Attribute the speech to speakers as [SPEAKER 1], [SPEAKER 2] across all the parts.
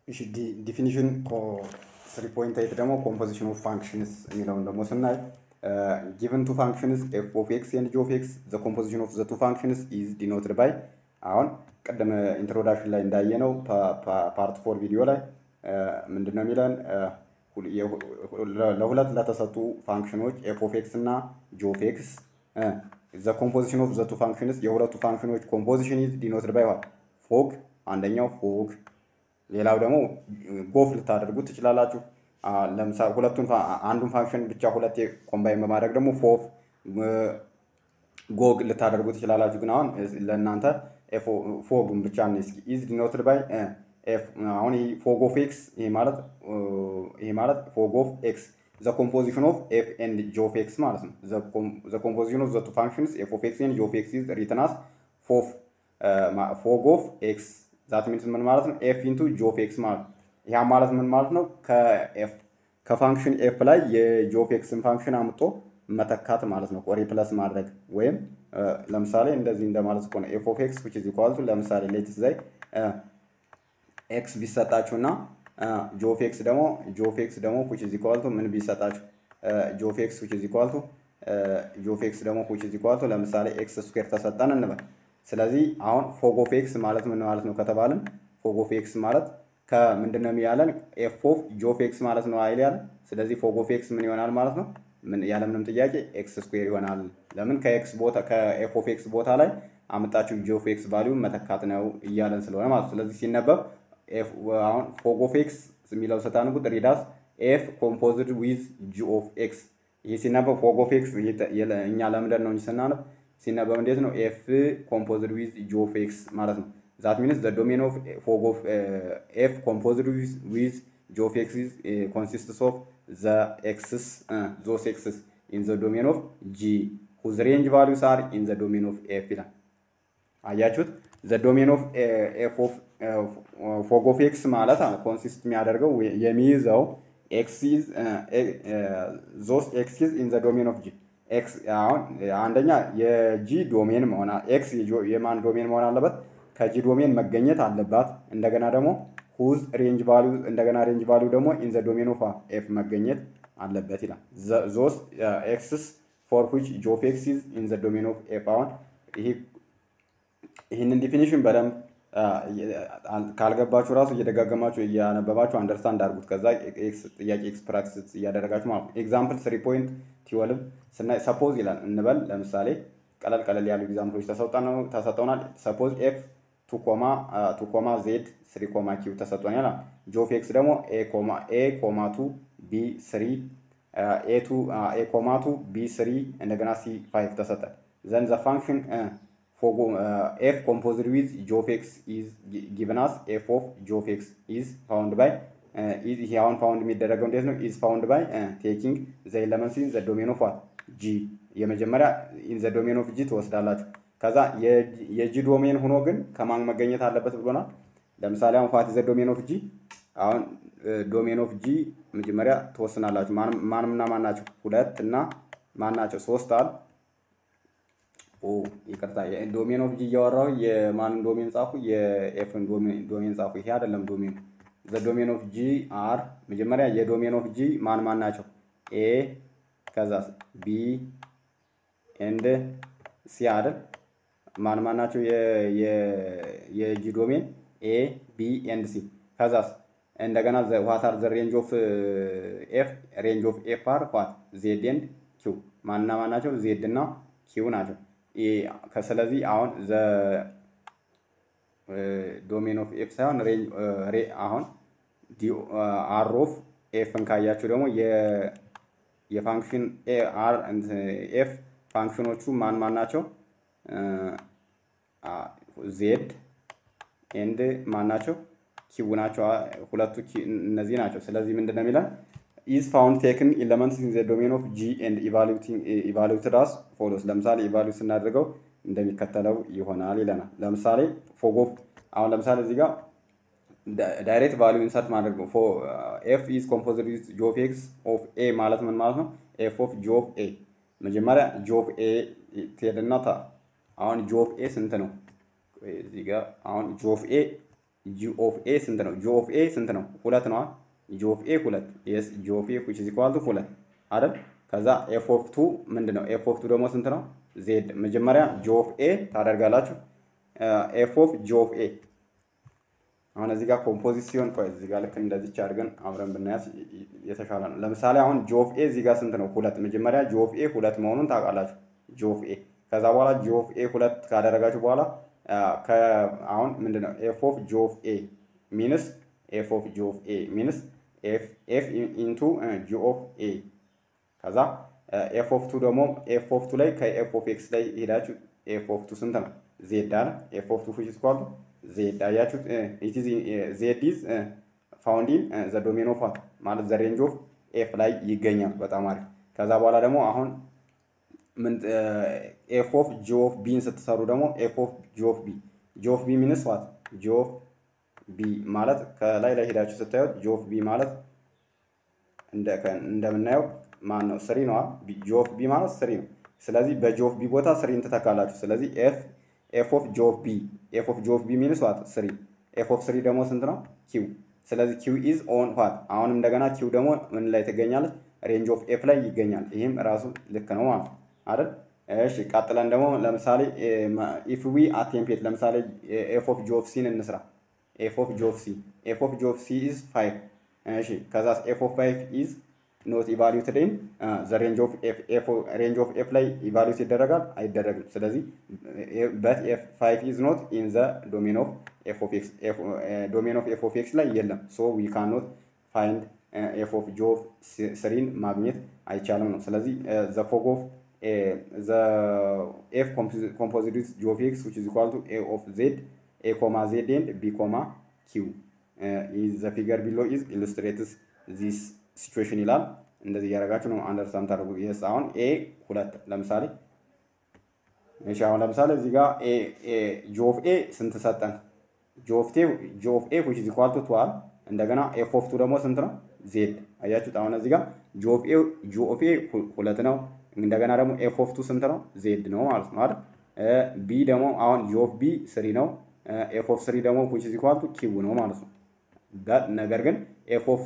[SPEAKER 1] እሺ ዲፊኒሽን 3.8 ደግሞ ኮምፖዚሽን ኦፍ ፋንክሽንስ የሚለውን ደግሞ ስናይ given two functions f of x and g of x the composition of the two functions is denoted by አሁን ቀደም ኢንትሮዳክሽን ላይ እንዳየነው ፓርት 4 ቪዲዮ ላይ ምንድነው የሚለን ለሁለት ለተሰጡ ፋንክሽኖች f of x እና g of x the composition of the two functions የሁለቱ ፋንክሽኖች ኮምፖዚሽን is denoted by what ፎግ አንደኛው ፎግ ሌላው ደግሞ ጎፍ ልታደርጉት ትችላላችሁ ለምሳሌ ሁለቱን አንዱን ፋንክሽን ብቻ ሁለቴ ኮምባይን በማድረግ ደግሞ ፎፍ ጎግ ልታደርጉት ትችላላችሁ ግን አሁን ለእናንተ ፎግን ብቻ ነው እስኪ is denoted by f አሁን ይሄ ፎግ ኦፍ x ይሄ ማለት ፎግ ኦፍ x the composition of f and g of x ማለት ነው the composition of the two functions f of x and g of x is written as fog of x that means ምን ማለት ነው f into g of x ማለት ያ ማለት ምን ማለት ነው ከፋንክሽን f ላይ የg of x ፋንክሽን አምጦ መተካት ማለት ነው ሪፕለስ ማድረግ ወይም ለምሳሌ እንደዚህ እንደማለት ከሆነ f of x which is equal to ለምሳሌ ሌትስ say x ቢሰጣችሁና g of x ደግሞ which is equal to ምን ቢሰጣችሁ g of x which is equal to which is equal to ለምሳሌ x ስኩዌር ተሰጠን እንበል ስለዚህ አሁን ፎግ ኦፍ ኤክስ ማለት ምን ማለት ነው ከተባልን ፎግ ኦፍ ኤክስ ማለት ከምንድነው የሚያለን ኤፍ ኦፍ ጂ ኦፍ ኤክስ ማለት ነው አይደል ያለ ስለዚህ ፎግ ኦፍ ኤክስ ምን ይሆናል ማለት ነው ምን ያለ ምንም ጥያቄ ኤክስ ስኩዌር ይሆናል ለምን ከኤክስ ቦታ ከኤፍ ኦፍ ኤክስ ቦታ ላይ አመጣችሁ ጂ ኦፍ ኤክስ ቫልዩ መተካት ነው እያለን ስለሆነ ማለት ስለዚህ ሲነበብ ኤፍ አሁን ፎግ ኦፍ ኤክስ የሚለው ስታነቡት ሪዳስ ኤፍ ኮምፖዝድ ዊዝ ጂ ኦፍ ኤክስ ይሄ ሲነበብ ፎግ ኦፍ ኤክስ እኛ ለምንድን ነው ስናነብ ሲነበብ እንዴት ነው f composed with g of x ማለት ነው that means the domain of fog of f composed with g of x is consists of the x's those x's in the domain of g whose range values are in the domain of f ይላል አያችሁት the domain of f of fog of x ማለት consist የሚያደርገው የሚይዘው x is those x's in the domain of g x አሁን አንደኛ የጂ ዶሜን መሆን ኤክስ የማን ዶሜን መሆን አለበት ከጂ ዶሜን መገኘት አለባት እንደገና ደግሞ whose range value እንደገና range value ደግሞ in the domain of f መገኘት አለበት ይላል those x's for which g of x is in the domain of f አሁን ይሄንን ዲፊኒሽን በደንብ ካልገባችሁ ራሱ እየደጋገማችሁ እያነበባችሁ አንደርስታንድ አድርጉት ከዛ ኤክስ ጥያቄ ኤክስ ፕራክቲስ እያደረጋችሁ ማለት ኤግዛምፕል 3.12 ስናይ ሰፖዝ ይላል እንበል ለምሳሌ ቀለል ያሉ ኤግዛምፕሎች ተሰጠውናል ሰፖዝ ኤፍ 2 z 3 q ተሰጠውናል ጂ ኦፍ ኤክስ ደግሞ a2 b3 a2 b3 እንደገና c5 ተሰጠ then the function f composed with g of x is given as f of g of x is found by is here found የሚደረገው እንዴት ነው is found by taking the elements in the domain of what g የመጀመሪያ in the domain of g ትወስዳላችሁ ከዛ የg ዶሜን ሆኖ ግን ከማን መገኘት አለበት ብሎናል ለምሳሌ አሁን what is the domain of g አሁን domain of g መጀመሪያ ትወስናላችሁ ማንና ማን ናቸው ሁለት እና ማን ናቸው ሶስት አል ይቅርታ ዶሜን ኦፍ ጂ እያወራሁ የማን ዶሜን ጻፉ የኤፍን ዶሜን ጻፉ ይሄ አይደለም ዶሜን ዘ ዶሜን ኦፍ ጂ አር መጀመሪያ የዶሜን ኦፍ ጂ ማን ናቸው ኤ ከዛ ቢ ኤንድ ሲ አይደል ማን ናቸው የጂ ዶሜን ኤ ቢ ኤንድ ሲ ከዛስ እንደገና what are the range of f are what z and q ማን ናቸው z እና q ናቸው ከሰለዚህ አሁን ዘ ዶሜን ኦፍ ኤፍ ሳይሆን አሁን አር ኦፍ ኤፍን ካያችሁ ደግሞ የፋንክሽን አር ኤፍ ፋንክሽኖቹ ማን ናቸው ዜድ ኤንድ ማን ናቸው ኪው ናቸው ሁለቱ እነዚህ ናቸው ስለዚህ ምንድነው የሚለን is found taken elements in the domain of g and evaluated as follows ለምሳሌ evaluate ስናደርገው እንደሚከተለው ይሆናል ይለናል ለምሳሌ fog of አሁን ለምሳሌ እዚህ ጋር ዳይሬክት ቫልዩ ኢንሰርት ማድረግ ነው f is composed with g of x of a ማለት ምን ማለት ነው f of g of a መጀመሪያ g of a ትሄድና አሁን g of a ስንት ነው እዚህ ጋር አሁን g of a ጂ ኦፍ ኤ ስንት ነው? ጂ ኦፍ ኤ ስንት ነው? ሁለት ነው። ጂ ኦፍ ኤ ሁለት። የስ ጂ ኦፍ ኤ which is equal to ሁለት አይደል? ከዛ ኤፍ ኦፍ ቱ ምንድን ነው? ኤፍ ኦፍ ቱ ደግሞ ስንት ነው? ዜድ። መጀመሪያ ጂ ኦፍ ኤ ታደርጋላችሁ። ኤፍ ኦፍ ጂ ኦፍ ኤ አሁን እዚህ ጋር ኮምፖዚት ሲሆን ቆይ እዚህ ጋር ልክ እንደዚች አድርገን አብረን ብናያዝ የተሻለ ነው። ለምሳሌ አሁን ጂ ኦፍ ኤ እዚህ ጋር ስንት ነው? ሁለት። መጀመሪያ ጂ ኦፍ ኤ ሁለት መሆኑን ታውቃላችሁ። ጂ ኦፍ ኤ ከዛ በኋላ ጂ ኦፍ ኤ ሁለት ካደረጋችሁ በኋላ አሁን ምንድነው ኤፍ ኦፍ ጂ ኦፍ ኤ ሚንስ ኤፍ ኦፍ ጂ ኦፍ ኤ ሚንስ ኤፍ ኢንቱ ጂ ኦፍ ኤ ከዛ ኤፍ ኦፍ ቱ ደግሞ ኤፍ ኦፍ ቱ ላይ ከኤፍ ኦፍ ኤክስ ላይ ሄዳችሁ ኤፍ ኦፍ ቱ ስንት ነው? ዜድ አለ። ኤፍ ኦፍ ቱ which is equal to ዜድ። አያችሁት? ኢት ኢዝ ዜድ ኢዝ ፋውንድ ኢን ዘ ዶሜን ኦፍ ማለት ዘ ሬንጅ ኦፍ ኤፍ ላይ ይገኛል። በጣም አሪፍ። ከዛ በኋላ ደግሞ አሁን ምን ኤፍ ኦፍ ጂ ኦፍ ቢን ስትሰሩ ደግሞ ኤፍ ኦፍ ጂ ኦፍ ቢ ጂ ኦፍ ቢ ሚንስ ዋት ጂ ኦፍ ቢ ማለት ከላይ ላይ ሄዳችሁ ስታዩት ጂ ኦፍ ቢ ማለት እንደምናየው ማን ነው? ስሪ ነው። ጂ ኦፍ ቢ ማለት ስሪ ነው። ስለዚህ በጂ ኦፍ ቢ ቦታ ስሪን ትተካላችሁ። ስለዚህ ኤፍ ኦፍ ጂ ኦፍ ቢ ኤፍ ኦፍ ጂ ኦፍ ቢ ሚንስ ዋት ስሪ። ኤፍ ኦፍ ስሪ ደግሞ ስንት ነው? ኪው። ስለዚህ ኪው ኢዝ ኦን ዋት አሁን እንደገና ኪው ደግሞ ምን ላይ ትገኛለች? ሬንጅ ኦፍ ኤፍ ላይ ይገኛል። ይህም ራሱ ልክ ነው ማለት አይደል? እሺ ቀጥለን ደግሞ ለምሳሌ ኢፍ ዊ አቴምፕት ለምሳሌ ኤፍ ኦፍ ጂ ኦፍ ሲን እንስራ። ኤፍ ኦፍ ጂ ኦፍ ሲ ኤፍ ኦፍ ጂ ኦፍ ሲ ኢዝ 5 እሺ ከዛ ኤፍ ኦፍ 5 ኢዝ ኖት ኢቫሉዌትድ ኢን ዘ ሬንጅ ኦፍ ኤፍ ሬንጅ ኦፍ ኤፍ ላይ ኢቫሉዌት ይደረጋል አይደረግም። ስለዚህ በት ኤፍ 5 ኢዝ ኖት ኢን ዘ ዶሜን ኦፍ ኤፍ ኦፍ ኤክስ ዶሜን ኦፍ ኤፍ ኦፍ ኤክስ ላይ የለም። ሶ ዊ ካን ኖት ፋይንድ ኤፍ ኦፍ ጂ ኦፍ ስሪን ማግኘት አይቻልም ነው። ስለዚህ ዘ ፎግ ኦፍ the f composite with g of x which is equal to a of z a comma z and b comma q is the figure below is illustrates this situation ይላል። እንደዚህ ያደርጋችሁ ነው አንደርስታንድ ታደርጉ። yes አሁን a ሁለት ለምሳሌ እሺ አሁን ለምሳሌ እዚህ ጋር g of a ስንት ሰጠን? g of a which is equal to 12 እንደገና f of 2 ደግሞ ስንት ነው? z አያችሁት? አሁን እዚህ ጋር g of a ሁለት ነው። እንደገና ደግሞ ኤፍ ኦፍ ቱ ስንት ነው? ዜድ ነው ማለት ነው አይደል? ቢ ደግሞ አሁን ጂ ኦፍ ቢ ስሪ ነው። ኤፍ ኦፍ ስሪ ደግሞ which is equal to ኪው ነው ማለት ነው። ነገር ግን ኤፍ ኦፍ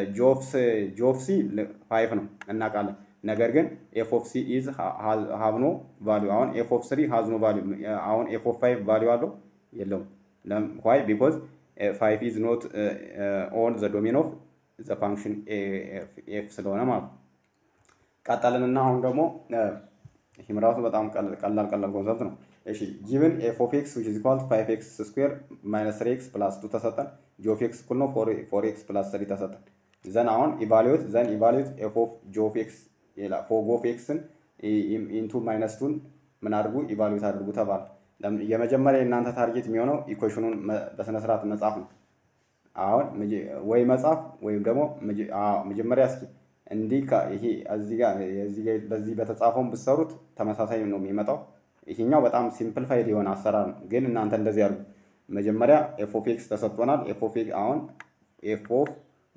[SPEAKER 1] ጂ ኦፍ ሲ 5 ነው እናውቃለን። ነገር ግን ኤፍ ኦፍ ሲ ኢዝ ሃቭ ኖ ቫልዩ። አሁን ኤፍ ኦፍ ስሪ ሃዝ ኖ ቫልዩ። አሁን ኤፍ ኦፍ 5 ቫልዩ አለው የለውም። why because 5 is not on the domain of the function f ስለሆነ ማለት ነው። ቀጣልንና አሁን ደግሞ ይሄም ራሱ በጣም ቀላል ኮንሰፕት ነው። እሺ given f of x which is equal to 5x square minus 3x plus 2 ተሰጠን። g of x እኩል ነው 4x plus 3 ተሰጠን። ዘን አሁን ኢቫሉዌት f of g of x ይላል። fog of x ን ኢንቱ ማይነስ 2 ምን አድርጉ ኢቫሉዌት አድርጉ ተባለ። የመጀመሪያ እናንተ ታርጌት የሚሆነው ኢኩዌሽኑን በስነ ስርዓት መጻፍ ነው። አሁን ወይ መጻፍ ወይም ደግሞ መጀመሪያ እስኪ እንዲህ ይሄ እዚህ ጋር በዚህ በተጻፈውን ብትሰሩት ተመሳሳይ ነው የሚመጣው። ይሄኛው በጣም ሲምፕሊፋይድ የሆነ አሰራር ነው፣ ግን እናንተ እንደዚህ አድርጉ። መጀመሪያ ኤፍ ኦፍ ኤክስ ተሰጥቶናል። ኤፍ ኦፍ ኤክስ አሁን ኤፍ ኦፍ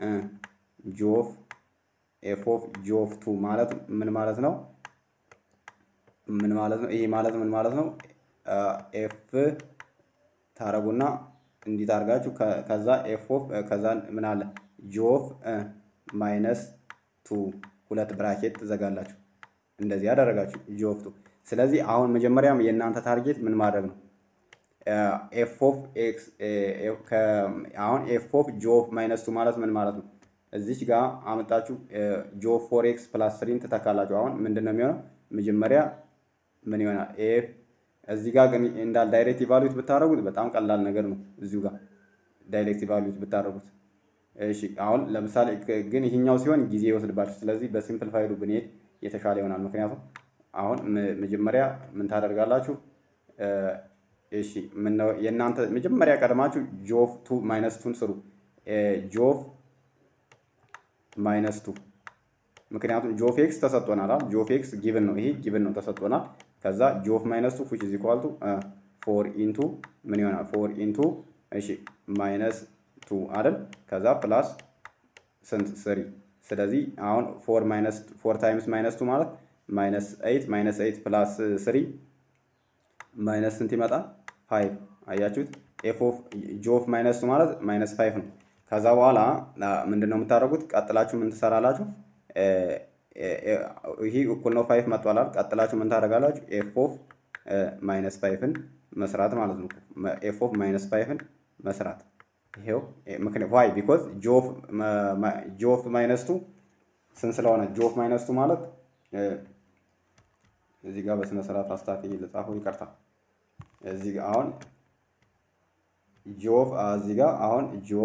[SPEAKER 1] ጂ ኦፍ ቱ ማለት ምን ማለት ነው? ይሄ ማለት ምን ማለት ነው? ኤፍ ታረጉና እንዲህ ታርጋችሁ ከዛ ኤፍ ኦፍ ከዛ ምን አለ ጂ ኦፍ ማይነስ ቱ ሁለት ብራኬት ትዘጋላችሁ። እንደዚህ ያደረጋችሁ ጂ ኦፍ ቱ። ስለዚህ አሁን መጀመሪያም የእናንተ ታርጌት ምን ማድረግ ነው? ኤፍ ኦፍ ኤክስ አሁን ኤፍ ኦፍ ጂ ኦፍ ማይነስ ቱ ማለት ምን ማለት ነው? እዚች ጋር አመጣችሁ ጂ ኦፍ 4x ፕላስ 3 ትተካላችሁ። አሁን ምንድነው የሚሆነው? መጀመሪያ ምን ይሆናል? ኤፍ እዚህ ጋር ግን እንዳል ዳይሬክት ኢቫሉዌት ብታደርጉት በጣም ቀላል ነገር ነው። እዚሁ ጋር ዳይሬክት ኢቫሉዌት ብታደርጉት እሺ አሁን ለምሳሌ ግን ይሄኛው ሲሆን ጊዜ ይወስድባችሁ። ስለዚህ በሲምፕሊፋይዱ ብንሄድ የተሻለ ይሆናል። ምክንያቱም አሁን መጀመሪያ ምን ታደርጋላችሁ? እሺ ምን ነው የእናንተ መጀመሪያ ቀድማችሁ ጂ ኦፍ 2 ማይነስ 2 ስሩ። ጂ ኦፍ ማይነስ 2 ምክንያቱም ጂ ኦፍ ኤክስ ተሰጥቶናል አይደል? ጂ ኦፍ ኤክስ ጊቭን ነው፣ ይሄ ጊቭን ነው ተሰጥቶናል። ከዛ ጂ ኦፍ ማይነስ 2 which is equal to 4 into ምን ይሆናል? 4 into እሺ ማይነስ 2 አይደል? ከዛ ፕላስ ስንት 3። ስለዚህ አሁን 4 ታይምስ ማይነስ 2 ማለት ማይነስ 8 ፕላስ 3 ማይነስ ስንት ይመጣል? 5። አያችሁት? ኤፍ ኦፍ ጂ ኦፍ ማይነስ ቱ ማለት ማይነስ 5 ነው። ከዛ በኋላ ምንድነው የምታደርጉት? ቀጥላችሁ ምን ትሰራላችሁ? ይሄ እኩል ነው 5 መጥቷል። ቀጥላችሁ ምን ታደርጋላችሁ? ኤፍ ኦፍ ማይነስ 5ን መስራት ማለት ነው። ኤፍ ኦፍ ማይነስ 5ን መስራት ይሄው ምክንያት ዋይ ቢኮዝ ጂ ኦፍ ማይነስ ቱ ስንት ስለሆነ ጂ ኦፍ ማይነስ ቱ ማለት እዚህ ጋር በስነ ስርዓት አስተካክዬ ልጻፈው፣ ይቅርታ። እዚህ ጋር አሁን ጂ ኦፍ እዚህ ጋር አሁን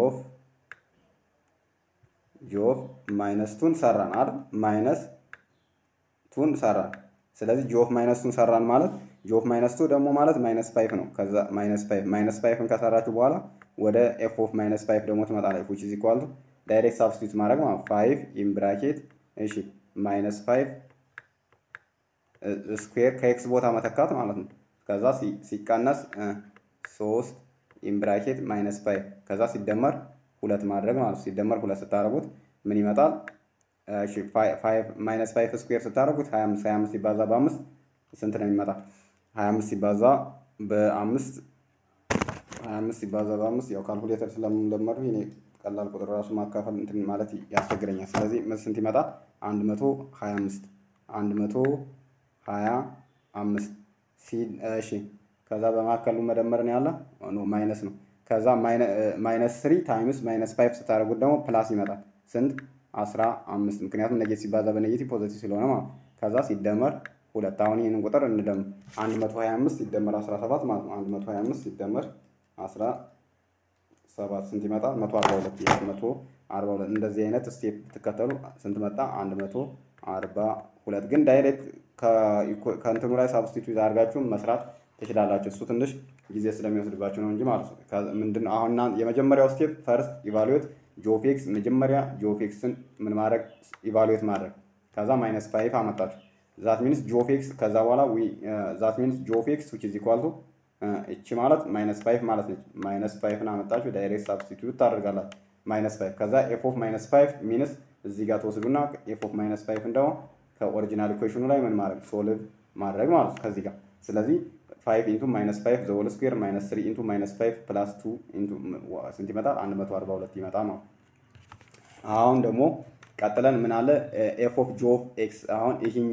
[SPEAKER 1] ጂ ኦፍ ማይነስ ቱን ሰራን አይደል? ማይነስ ቱን ሰራን። ስለዚህ ጂ ኦፍ ማይነስ ቱን ሰራን ማለት ጂ ኦፍ ማይነስ ቱ ደግሞ ማለት ማይነስ 5 ነው። ከዛ ማይነስ 5ን ከሰራችሁ በኋላ ወደ ኤፍ ኦፍ ማይነስ 5 ደግሞ ትመጣለች which is equal to ዳይሬክት ሳብስቲቱት ማድረግ ማለት 5 ኢን ብራኬት እሺ ማይነስ 5 ስኩዌር ከኤክስ ቦታ መተካት ማለት ነው። ከዛ ሲቀነስ 3 ኢን ብራኬት ማይነስ 5 ከዛ ሲደመር 2 ማድረግ ማለት ሲደመር 2 ስታደርጉት ምን ይመጣል? እሺ 5 ማይነስ 5 ስኩዌር ስታደርጉት 25 ሲባዛ በ5 ስንት ነው የሚመጣ? 25 ሲባዛ በ5 25 ሲባዛ በ5 ያው ካልኩሌተር ስለምንለመዱ እኔ ቀላል ቁጥር ራሱ ማካፈል እንትን ማለት ያስቸግረኛል። ስለዚህ ስንት ይመጣል? 125 እሺ ከዛ በመካከሉ መደመር ነው ያለ ማይነስ ነው። ከዛ ማይነስ 3 ታይምስ ማይነስ 5 ስታደርጉት ደግሞ ፕላስ ይመጣል። ስንት? 15 ምክንያቱም ኔጌቲቭ ሲባዛ በኔጌቲቭ ፖዚቲቭ ስለሆነ ማለት ከዛ ሲደመር 2 አሁን ይሄንን ቁጥር እንደም 125 ሲደመር 17 ማለት ነው። 125 ሲደመር 17 ስንት ይመጣል? 142 እንደዚህ አይነት ስቴፕ ትከተሉ ስንት መጣ? 142 ግን ዳይሬክት ከእንትኑ ላይ ሳብስቲቱት አድርጋችሁ መስራት ትችላላችሁ። እሱ ትንሽ ጊዜ ስለሚወስድባችሁ ነው እንጂ ማለት ነው። ምንድነው አሁን የመጀመሪያው ስቴፕ ፈርስት ኢቫሉዌት ጂ ኦፍ ኤክስ፣ መጀመሪያ ጂ ኦፍ ኤክስን ምን ማድረግ ኢቫሉዌት ማድረግ። ከዛ ማይነስ 5 አመጣችሁ ዛት ሚንስ ጂ ኦፍ ኤክስ። ከዛ በኋላ ዛት ሚንስ ጂ ኦፍ ኤክስ which is equal to እቺ ማለት ማይነስ 5 ማለት ነች። ማይነስ 5ን አመጣችሁ ዳይሬክት ሳብስቲቱት ታደርጋላችሁ ማይነስ 5። ከዛ ኤፍ ኦፍ ማይነስ 5 ሚንስ እዚህ ጋር ተወስዱና ኤፍ ኦፍ ማይነስ 5 እንደው ከኦሪጂናል ኢኩዌሽኑ ላይ ምን ማድረግ ሶልቭ ማድረግ ማለት ነው ከዚህ ጋር። ስለዚህ 5 into minus 5 the whole square minus 3 into minus 5 plus 2 into ስንት ይመጣል? 142 ይመጣል ነው። አሁን ደግሞ ቀጥለን ምን አለ? ኤፍ ኦፍ ጂ ኦፍ ኤክስ። አሁን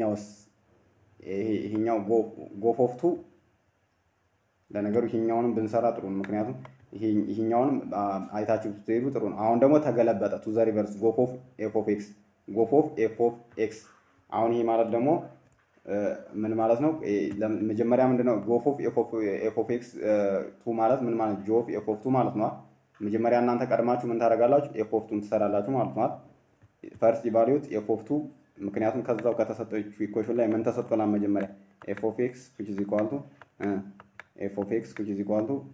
[SPEAKER 1] ይሄኛው ጎፍ ኦፍ 2 ለነገሩ ይሄኛውንም ብንሰራ ጥሩ ነው፣ ምክንያቱም ይሄኛውንም አይታችሁ ትሄዱ ጥሩ ነው። አሁን ደግሞ ተገለበጠ ቱ ዘ ሪቨርስ ጎፍ ኦፍ ኤፍ ኦፍ ኤክስ ጎፍ ኦፍ ኤፍ ኦፍ ኤክስ። አሁን ይሄ ማለት ደግሞ ምን ማለት ነው? መጀመሪያ ምንድነው ጎፍ ኦፍ ኤፍ ኦፍ ኤክስ 2 ማለት ምን ማለት ጂ ኦፍ ኤፍ ኦፍ 2 ማለት ነው። መጀመሪያ እናንተ ቀድማችሁ ምን ታደርጋላችሁ? ኤፍ ኦፍ 2 ትሰራላችሁ ማለት ነው። ፈርስት ኢቫሉዌት ኤፍ ኦፍ 2 ምክንያቱም ከዛው ከተሰጠው ኢኩዌሽን ላይ ምን ተሰጥቶናል? መጀመሪያ ኤፍ ኦፍ ኤክስ which is equal to ኤፍ ኦፍ ኤክስ which is equal to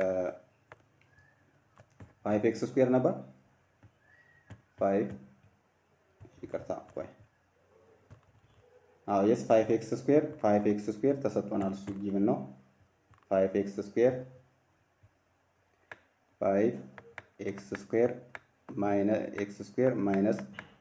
[SPEAKER 1] 5x ስኩዌር ነበር 5 ይቅርታ ቆይ yes 5x ስኩዌር ተሰጥቶናል። እሱ ጊቭን ነው 5x ስኩዌር 5x ስኩዌር ማይነስ x ስኩዌር ማይነስ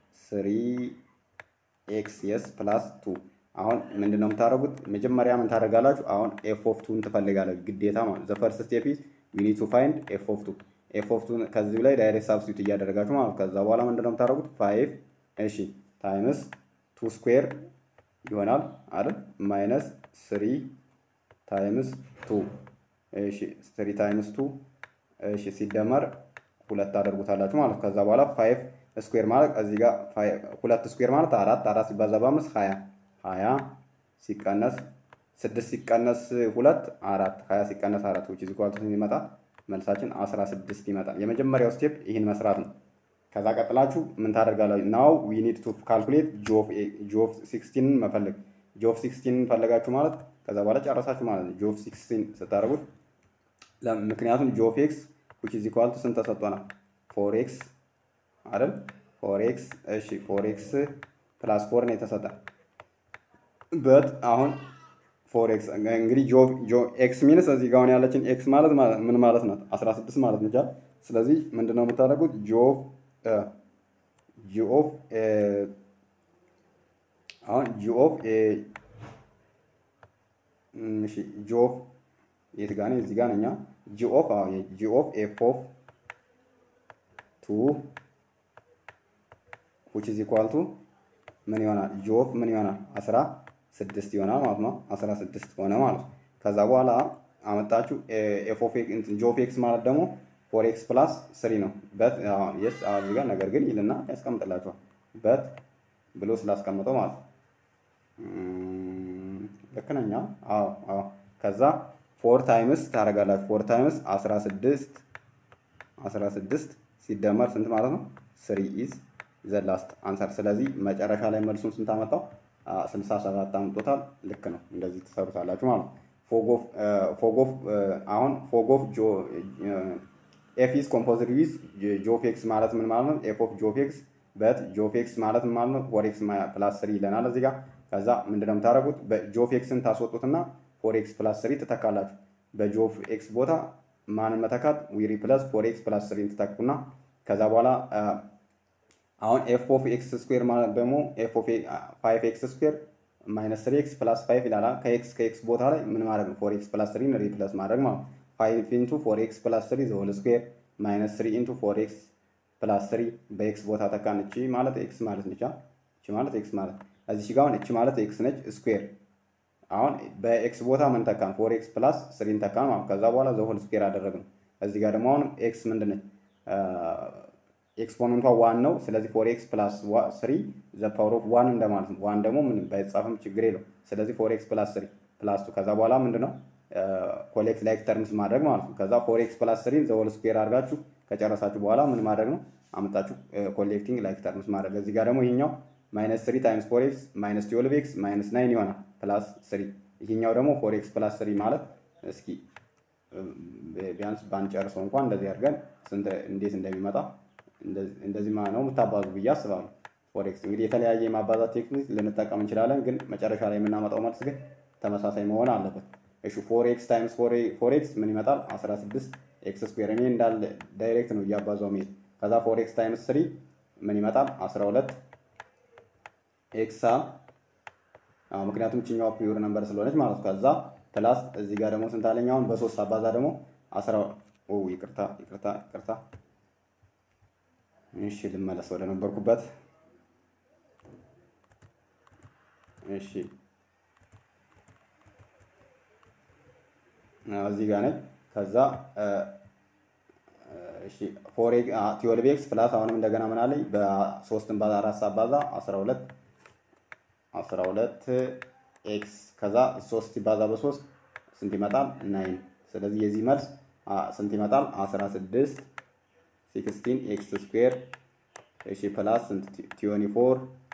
[SPEAKER 1] 3x yes ፕላስ 2። አሁን ምንድነው የምታደርጉት? መጀመሪያ ምን ታደርጋላችሁ? አሁን ኤፍ ኦፍ 2ን ትፈልጋላችሁ ግዴታ ማለት ዘ ፈርስት ስቴፕ ኢዝ ዊ ኒድ ቱ ፋይንድ ኤፍ ኦፍ 2 ኤፍ ኦፍ 2 ከዚህ ላይ ዳይሬክት ሳብስቲቱት እያደረጋችሁ ማለት ከዛ በኋላ ምንድነው የምታደርጉት? 5 እሺ ታይምስ 2 ስኩዌር ይሆናል አይደል? ማይነስ 3 ታይምስ 2 እሺ 3 ታይምስ 2 እሺ ሲደመር 2 ታደርጉታላችሁ ማለት ከዛ በኋላ 5 ስኩዌር ማለት እዚህ ጋር 2 ስኩዌር ማለት 4 ሲባዛ በ5 20 ሲቀነስ 6 ሲቀነስ 2 4 20 ሲቀነስ 4 which is equal to ይመጣል መልሳችን 16 ይመጣል። የመጀመሪያው ስቴፕ ይህን መስራት ነው። ከዛ ቀጥላችሁ ምን ታደርጋላችሁ? ናው ዊ ኒድ ቱ ካልኩሌት ጂ ኦፍ 16 መፈለግ። ጂ ኦፍ 16 ፈለጋችሁ ማለት ከዛ በኋላ ጨረሳችሁ ማለት ነው። ጂ ኦፍ 16 ስታደርጉት ምክንያቱም ጂ ኦፍ ኤክስ which is equal to ስንት ተሰጥቶናል? 4x አይደል? 4x እሺ 4x ፕላስ 4 ነው የተሰጠን በት አሁን 4x እንግዲህ ኤክስ ሚንስ እዚህ ጋር ያለችን ኤክስ ማለት ምን ማለት ናት? 16 ማለት ነው። ስለዚህ ምንድነው የምታደርጉት? አሁን ጂ ኦፍ የት ጋር ነው? እዚህ ጋር ነኛ ጂ ኦፍ ኤፍ ኦፍ 2 which is equal to ምን ይሆናል? ጂ ኦፍ ምን ይሆናል? 16 ይሆናል ማለት ነው። 16 ሆነ ማለት ነው። ከዛ በኋላ አመጣችሁ ኤፍ ኦፍ ኤክስ ጂ ኦፍ ኤክስ ማለት ደግሞ 4x ፕላስ 3 ነው። በት የስ እዚህ ጋር ነገር ግን ይልና ያስቀምጥላችኋል። በት ብሎ ስላስቀምጠው ማለት ነው። ልክ ነኝ? አዎ አዎ። ከዛ 4 ታይምስ ታደርጋላችሁ። 4 ታይምስ 16 ሲደመር ስንት ማለት ነው? 3 ኢዝ ዘ ላስት አንሰር። ስለዚህ መጨረሻ ላይ መልሱን ስንት አመጣው? 67 አምጥቶታል። ልክ ነው። እንደዚህ ትሰሩታላችሁ ማለት ነው። አሁን ፎግ ኦፍ ኤፍ ኢዝ ኮምፖዝድ ዊዝ ጂ ኦፍ ኤክስ ማለት ምን ማለት ነው? ኤፍ ኦፍ ጂ ኦፍ ኤክስ በት ጂ ኦፍ ኤክስ ማለት ምን ማለት ነው? 4x ፕላስ 3 ይለናል እዚህ ጋር። ከዛ ምንድነው የምታደርጉት? በጂ ኦፍ ኤክስን ታስወጡትና 4x ፕላስ 3 ትተካላችሁ። በጂ ኦፍ ኤክስ ቦታ ማንን መተካት? ዊሪ ፕለስ 4x ፕላስ 3 ትተኩና ከዛ በኋላ አሁን ኤፍ ኦፍ ኤክስ ስኩዌር ማለት ደግሞ ኤፍ ኦፍ 5x ስኩዌር ማይነስ 3x ፕላስ 5 ይላል። ከኤክስ ቦታ ላይ ምን ማድረግ ነው? 4x ፕላስ 3 ሪፕለስ ማድረግ ማለት 5 into 4x ፕላስ 3 ዘ ሆል ስኩዌር ማይነስ 3 into 4x ፕላስ 3 በኤክስ ቦታ ተካን። እቺ ማለት ኤክስ ማለት ነች። እቺ ማለት ኤክስ ማለት እዚህ ጋር አሁን እቺ ማለት ኤክስ ነች ስኩዌር። አሁን በኤክስ ቦታ ምን ተካን? 4x ፕላስ 3 ተካን ማለት ከዛ በኋላ ዘ ሆል ስኩዌር አደረግን። እዚህ ጋር ደግሞ አሁን ኤክስ ምንድነች? ኤክስፖነንቷ 1 ነው። ስለዚህ 4x ፕላስ 3 ዘ ፓወር ኦፍ 1 እንደማለት ነው። 1 ደግሞ ምንም ባይጻፍም ችግር የለው። ስለዚህ 4x ፕላስ 3 ፕላስ 2 ከዛ በኋላ ምንድነው ኮሌክት ላይክ ተርምስ ማድረግ ማለት ነው። ከዛ 4x ፕላስ 3 ዘ ሆል ስኩዌር አድርጋችሁ ከጨረሳችሁ በኋላ ምን ማድረግ ነው? አመጣችሁ ኮሌክቲንግ ላይክ ተርምስ ማድረግ። እዚህ ጋር ደግሞ ይሄኛው ማይነስ 3 ታይምስ 4x ማይነስ 12x ማይነስ 9 ይሆናል ፕላስ 3። ይሄኛው ደግሞ 4x ፕላስ 3 ማለት እስኪ ቢያንስ ባንጨርሰው እንኳን እንደዚህ አድርገን ስንት እንዴት እንደሚመጣ እንደዚህ ማለት ነው የምታባዙ ብዬ አስባለሁ። 4x እንግዲህ የተለያየ የማባዛት ቴክኒክ ልንጠቀም እንችላለን፣ ግን መጨረሻ ላይ የምናመጣው መልስ ግን ተመሳሳይ መሆን አለበት። እሺ 4x ታይምስ 4x ምን ይመጣል? 16 ኤክስ ስኩዌር። እኔ እንዳለ ዳይሬክት ነው እያባዛው መሄድ። ከዛ 4x ታይምስ 3 ምን ይመጣል? 12 ኤክስ ምክንያቱም ችኛዋ ፒውር ነምበር ስለሆነች ማለት ነው። ከዛ ፕላስ እዚህ ጋር ደግሞ ስንት አለኝ? አሁን በ3 አባዛ ደግሞ 10 ይቅርታ። እሺ ልመለስ ወደ ነበርኩበት። እሺ እዚህ ጋር ነኝ። ከዛ እሺ 12x ፕላስ አሁንም እንደገና ምን አለኝ? በ3 ባዛ 4 አባዛ 12 ኤክስ ከዛ 3 ባዛ በ3 ስንት ይመጣል? 9። ስለዚህ የዚህ መልስ ስንት ይመጣል? 16 ኤክስ ስኩዌር እሺ ፕላስ ስንት 24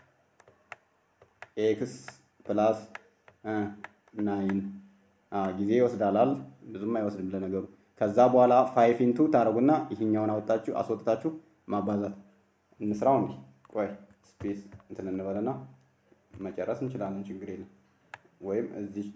[SPEAKER 1] ኤክስ ፕላስ 9 ጊዜ ይወስዳል። ብዙም አይወስድም ለነገሩ። ከዛ በኋላ 5 ኢንቱ ታረጉና ይሄኛውን አስወጥታችሁ ማባዛት እንስራው። እንዴ ቆይ ስፔስ እንትን እንበለና መጨረስ እንችላለን፣ ችግር የለም። ወይም እዚህ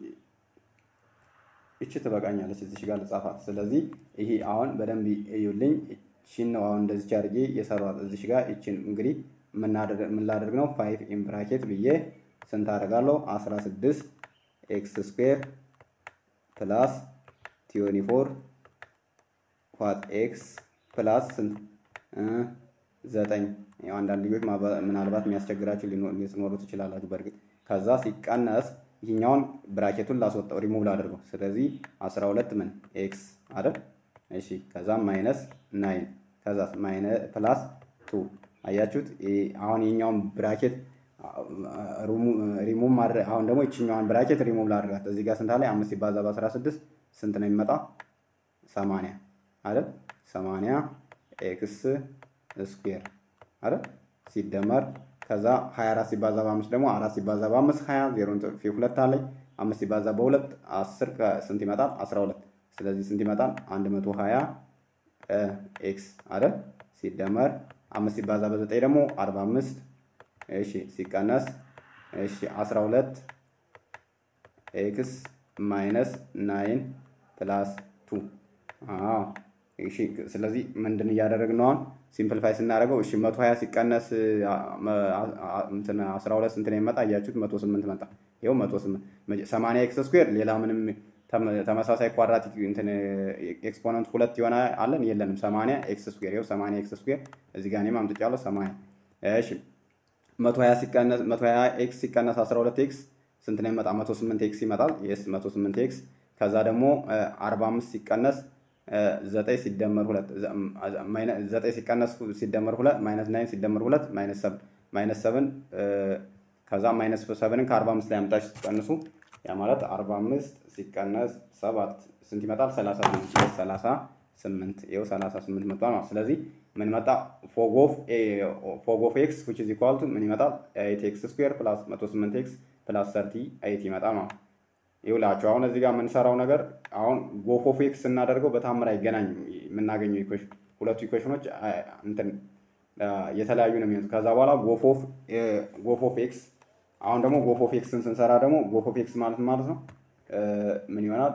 [SPEAKER 1] እቺ ትበቃኛለች፣ እዚህ ጋር ልጻፋት። ስለዚህ ይሄ አሁን በደንብ እዩልኝ። እቺን ነው አሁን እንደዚህ አድርጌ የሰራሁት። እዚህ ጋር እቺን እንግዲህ ምን ላደርግ ነው? 5 ኢን ብራኬት ብዬ ስንት አደርጋለሁ? 16 ኤክስ ስኩዌር ፕላስ 24 ዋት ኤክስ ፕላስ ስንት 9። ያው አንዳንድ ልጆች ምናልባት የሚያስቸግራችሁ ሊኖሩ ትችላላችሁ በእርግጥ። ከዛ ሲቀነስ ይሄኛውን ብራኬቱን ላስወጣው ሪሙቭ ላድርገው። ስለዚህ 12 ምን ኤክስ አይደል? እሺ ከዛ ማይነስ 9 ከዛ ማይነስ ፕላስ 2 አያችሁት? አሁን ይሄኛውን ብራኬት ሪሙቭ ማድረግ። አሁን ደግሞ ይችኛዋን ብራኬት ሪሙቭ ላድርጋት። እዚህ ጋር ስንት አለ? 5 ሲባዛ በ16 ስንት ነው የሚመጣ? 80 አይደል? 80 ኤክስ ስኩዌር አይደል? ሲደመር ከዛ 24 ሲባዛ በ5 ደግሞ 4 ሲባዛ በ5 20 0.2 አለኝ። 5 ሲባዛ በ2 10 ስንት ይመጣል? 12። ስለዚህ ስንት ይመጣል? 120 ኤክስ አይደል? ሲደመር 5 ሲባዛ በ9 ደግሞ 45 እሺ ሲቀነስ እሺ 12 ኤክስ ማይነስ 9 ፕላስ 2 እሺ። ስለዚህ ምንድን እያደረግን ነው አሁን? ሲምፕሊፋይ ስናደርገው እሺ 120 ሲቀነስ 12 ስንት ነው የሚመጣ? አያችሁት? 108 መጣ። ይኸው 108 80 ኤክስ ስኩዌር ሌላ ምንም ተመሳሳይ ኳድራቲክ እንትን ኤክስፖነንት ሁለት የሆነ አለን የለንም? 80 ኤክስ ስኩዌር ይኸው 80 ኤክስ ስኩዌር እዚህ ጋር እኔም አምጥቻለሁ 80። እሺ 120 ኤክስ ሲቀነስ 12 ኤክስ ስንት ነው ይመጣ? 108 ኤክስ ይመጣል። የስ 108 ኤክስ። ከዛ ደግሞ 45 ሲቀነስ 9 ሲደመር 2 9 ሲደመር 2 ማይነስ 9 ሲደመር 2 ማይነስ 7 ከዛ ማይነስ 7ን ከ45 ላይ አምጣችሁ ስትቀንሱ ያ ማለት 45 ሲቀነስ 7 ስንት ይመጣል? 38 ይኸው 38 መጥቷል ማለት። ስለዚህ ምን መጣ? ፎግ ኦፍ ኤክስ which is equal to ምን ይመጣል? 8x ስኩዌር ፕላስ 108x ፕላስ 38 ይመጣል ማለት ነው። ይኸውላችሁ አሁን እዚህ ጋር የምንሰራው ነገር አሁን ጎፍ ኦፍ ኤክስ ስናደርገው በታምር አይገናኝም። የምናገኘው ኢኩዌሽን ሁለቱ ኢኩዌሽኖች እንትን የተለያዩ ነው የሚሆኑት። ከዛ በኋላ ጎፍ ኦፍ ኤክስ አሁን ደግሞ ጎፍ ኦፍ ኤክስን ስንሰራ ደግሞ ጎፍ ኦፍ ኤክስ ማለት ነው ምን ይሆናል?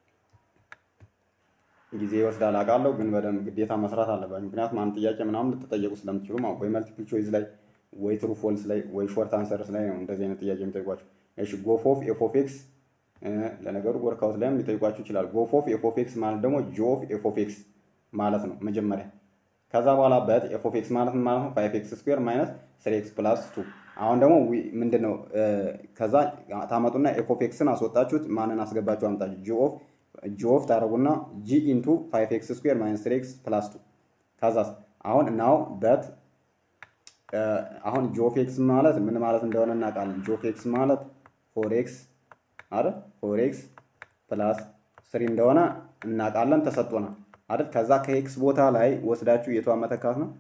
[SPEAKER 1] ጊዜ ይወስዳል አውቃለሁ፣ ግን በደንብ ግዴታ መስራት አለባችሁ። ምክንያቱም አንድ ጥያቄ ምናምን ልትጠየቁ ስለምትችሉ ማለት ወይ መልቲፕል ቾይስ ላይ ወይ ትሩ ፎልስ ላይ ወይ ሾርት አንሰርስ ላይ ነው እንደዚህ አይነት ጥያቄ የሚጠይቋቸው። እሺ ጎፍ ኦፍ ኤፍ ኦፍ ኤክስ ለነገሩ ወርክአውት ላይም ሊጠይቋችሁ ይችላል። ጎፍ ኦፍ ኤፍ ኦፍ ኤክስ ማለት ደግሞ ጂ ኦፍ ኤፍ ኦፍ ኤክስ ማለት ነው መጀመሪያ። ከዛ በኋላ በት ኤፍ ኦፍ ኤክስ ማለት ነው 5x ስኩዌር ማይነስ 3x ፕላስ 2። አሁን ደግሞ ምንድነው ከዛ ታመጡና ኤፍ ኦፍ ኤክስን አስወጣችሁት ማንን አስገባችሁ አምጣችሁ ጂ ኦፍ ታረጉና ጂ ኢንቱ 5x ስኩዌር ማይነስ 3x ፕላስ 2። ከዛ አሁን ናው በት አሁን ጂ ኦፍ ኤክስ ማለት ምን ማለት እንደሆነ እናውቃለን። ጂ ኦፍ ኤክስ ማለት 4x አይደል? 4x ፕላስ 3 እንደሆነ እናውቃለን፣ ተሰጥቶናል አይደል? ከዛ ከኤክስ ቦታ ላይ ወስዳችሁ የቷን መተካት ነው?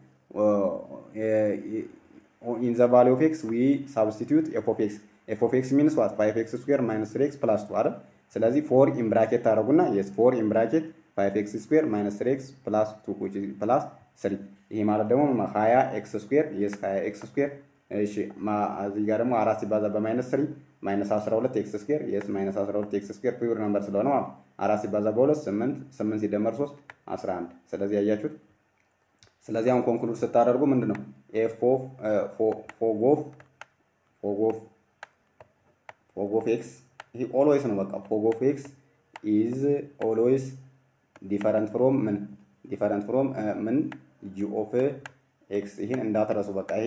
[SPEAKER 1] in the value of x we substitute f of x. f of x means what? 5x square minus 3x plus 2 አይደል? ስለዚህ 4 in bracket ታደርጉና yes 4 in bracket 5x square minus 3x plus 2 which is plus 3። ይሄ ማለት ደግሞ 20x square yes 20x square እሺ እዚህ ጋር ደግሞ 4 ሲባዛ በማይነስ 3 ማይነስ 12x ስኩዌር yes ማይነስ 12x ስኩዌር ፒውር ነምበር ስለሆነ ማለት 4 ሲባዛ በ2 8 ሲደመር 3 11። ስለዚህ ያያችሁት። ስለዚህ አሁን ኮንክሉድ ስታደርጉ ምንድነው ኤፍ ኦፍ ፎግ ኦፍ ኤክስ ይሄ ኦልዌይስ ነው። በቃ ፎግ ኦፍ ኤክስ ኢዝ ኦልዌይስ ዲፈረንት ፍሮም ምን ጂ ኦፍ ኤክስ። ይሄን እንዳትረሱ በቃ ይሄ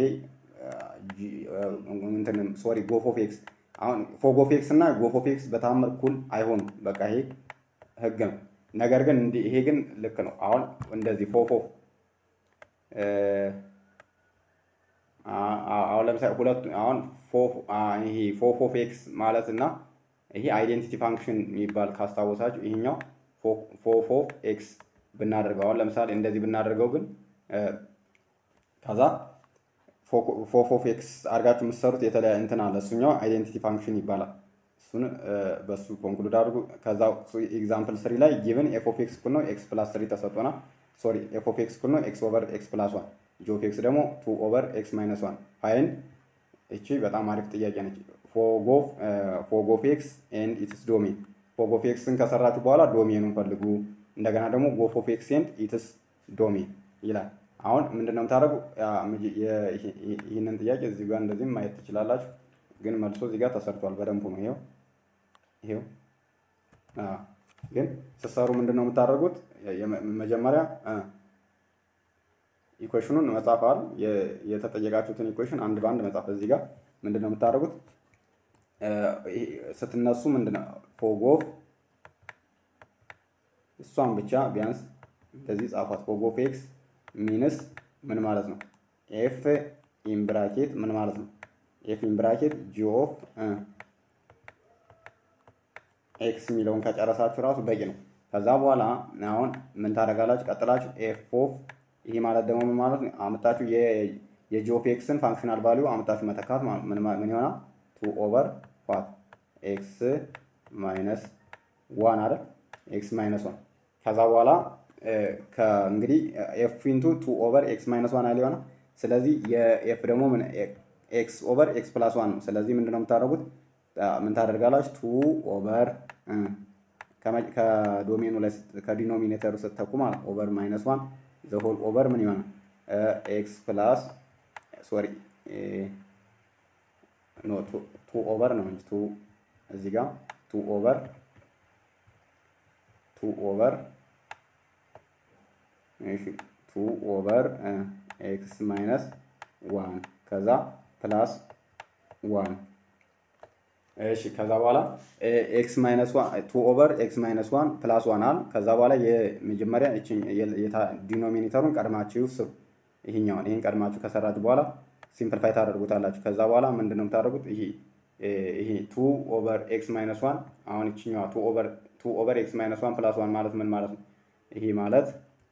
[SPEAKER 1] እንትን ሶሪ ጎፍ ኦፍ ኤክስ። አሁን ፎግ ኦፍ ኤክስ እና ጎፍ ኦፍ ኤክስ በታምር እኩል አይሆኑም። በቃ ይሄ ህግ ነው። ነገር ግን ይሄ ግን ልክ ነው። አሁን እንደዚህ አሁን ለምሳሌ ሁለቱ አሁን ይሄ ፎፍ ኦፍ ኤክስ ማለት እና ይሄ አይዴንቲቲ ፋንክሽን የሚባል ካስታወሳችሁ ይሄኛው ፎፍ ኦፍ ኤክስ ብናደርገው አሁን ለምሳሌ እንደዚህ ብናደርገው ግን ከዛ ፎፍ ኦፍ ኤክስ አድርጋችሁ የምትሰሩት የተለያየ እንትን አለ። እሱኛው አይዴንቲቲ ፋንክሽን ይባላል። እሱን በሱ ኮንክሉድ አድርጉ። ከዛ ኤግዛምፕል 3 ላይ ጊቭን ኤፍ ኦፍ ኤክስ እኩል ነው ኤክስ ፕላስ 3 ተሰጥቶናል። ሶሪ ኤፍ ኦፍ ኤክስ እኩል ነው ኤክስ ኦቨር ኤክስ ፕላስ 1 ጂ ኦፍ ኤክስ ደግሞ 2 ኦቨር ኤክስ ማይነስ 1 ፋይንድ። እቺ በጣም አሪፍ ጥያቄ ነች። ፎግ ኦፍ ኤክስ ኤንድ ኢትስ ዶሜን። ፎግ ኦፍ ኤክስን ከሰራችሁ በኋላ ዶሜኑን ፈልጉ። እንደገና ደግሞ ጎፍ ኦፍ ኤክስ ኤንድ ኢትስ ዶሜን ይላል። አሁን ምንድነው የምታደርጉ? ይህንን ጥያቄ እዚህ ጋር እንደዚህ ማየት ትችላላችሁ፣ ግን መልሶ እዚህ ጋር ተሰርቷል በደንብ ነው። ይሄው ግን ስትሰሩ ምንድነው የምታደርጉት? መጀመሪያ ኢኩዌሽኑን መጻፍ አይደል? የተጠየቃችሁትን ኢኩዌሽን አንድ በአንድ መጻፍ። እዚህ ጋር ምንድነው የምታደርጉት? ስትነሱ ምንድነው ፎግ ኦፍ እሷን ብቻ ቢያንስ እንደዚህ ጻፏት። ፎግ ኦፍ ኤክስ ሚንስ ምን ማለት ነው? ኤፍ ኢን ብራኬት ምን ማለት ነው? ኤፍ ኢን ብራኬት ጂ ኦፍ ኤክስ የሚለውን ከጨረሳችሁ ራሱ በቂ ነው። ከዛ በኋላ አሁን ምን ታደርጋላችሁ? ቀጥላችሁ ኤፍ ኦፍ ይሄ ማለት ደግሞ ምን ማለት ነው? አመጣችሁ የጂ ኦፍ ኤክስን ፋንክሽናል ቫልዩ አመጣችሁ መተካት ምን ይሆናል? 2 ኦቨር ዋት ኤክስ ማይነስ 1 አይደል? ኤክስ ማይነስ 1 ከዛ በኋላ እንግዲህ ኤፍ ኢንቱ 2 ኦቨር ኤክስ ማይነስ 1 አይል ይሆናል። ስለዚህ የኤፍ ደግሞ ምን ኤክስ ኦቨር ኤክስ ፕላስ 1 ነው። ስለዚህ ምንድነው የምታደርጉት? ምን ታደርጋላችሁ? 2 ኦቨር ከዶሜኑ ላይ ከዲኖሚኔተሩ ስትተኩ ማለት ኦቨር ማይነስ 1 ዘ ሆል ኦቨር ምን ይሆናል? ኤክስ ፕላስ ሶሪ ኖ 2 ኦቨር ነው እንጂ 2 እዚህ ጋር 2 ኦቨር 2 ኦቨር እሺ 2 ኦቨር ኤክስ ማይነስ 1 ከዛ ፕላስ 1 እሺ ከዛ በኋላ ኤክስ ማይነስ 2 ኦቨር ኤክስ ማይነስ 1 ፕላስ 1 አል ከዛ በኋላ የመጀመሪያ ዲኖሚኔተሩን ቀድማችሁ ስሩ። ይሄን ቀድማችሁ ከሰራችሁ በኋላ ሲምፕሊፋይ ታደርጉታላችሁ። ከዛ በኋላ ምንድነው የምታደርጉት? ይሄ 2 ኦቨር ኤክስ ማይነስ 1 አሁን እቺኛዋ 2 ኦቨር ኤክስ ማይነስ 1 ፕላስ 1 ማለት ምን ማለት ነው? ይሄ ማለት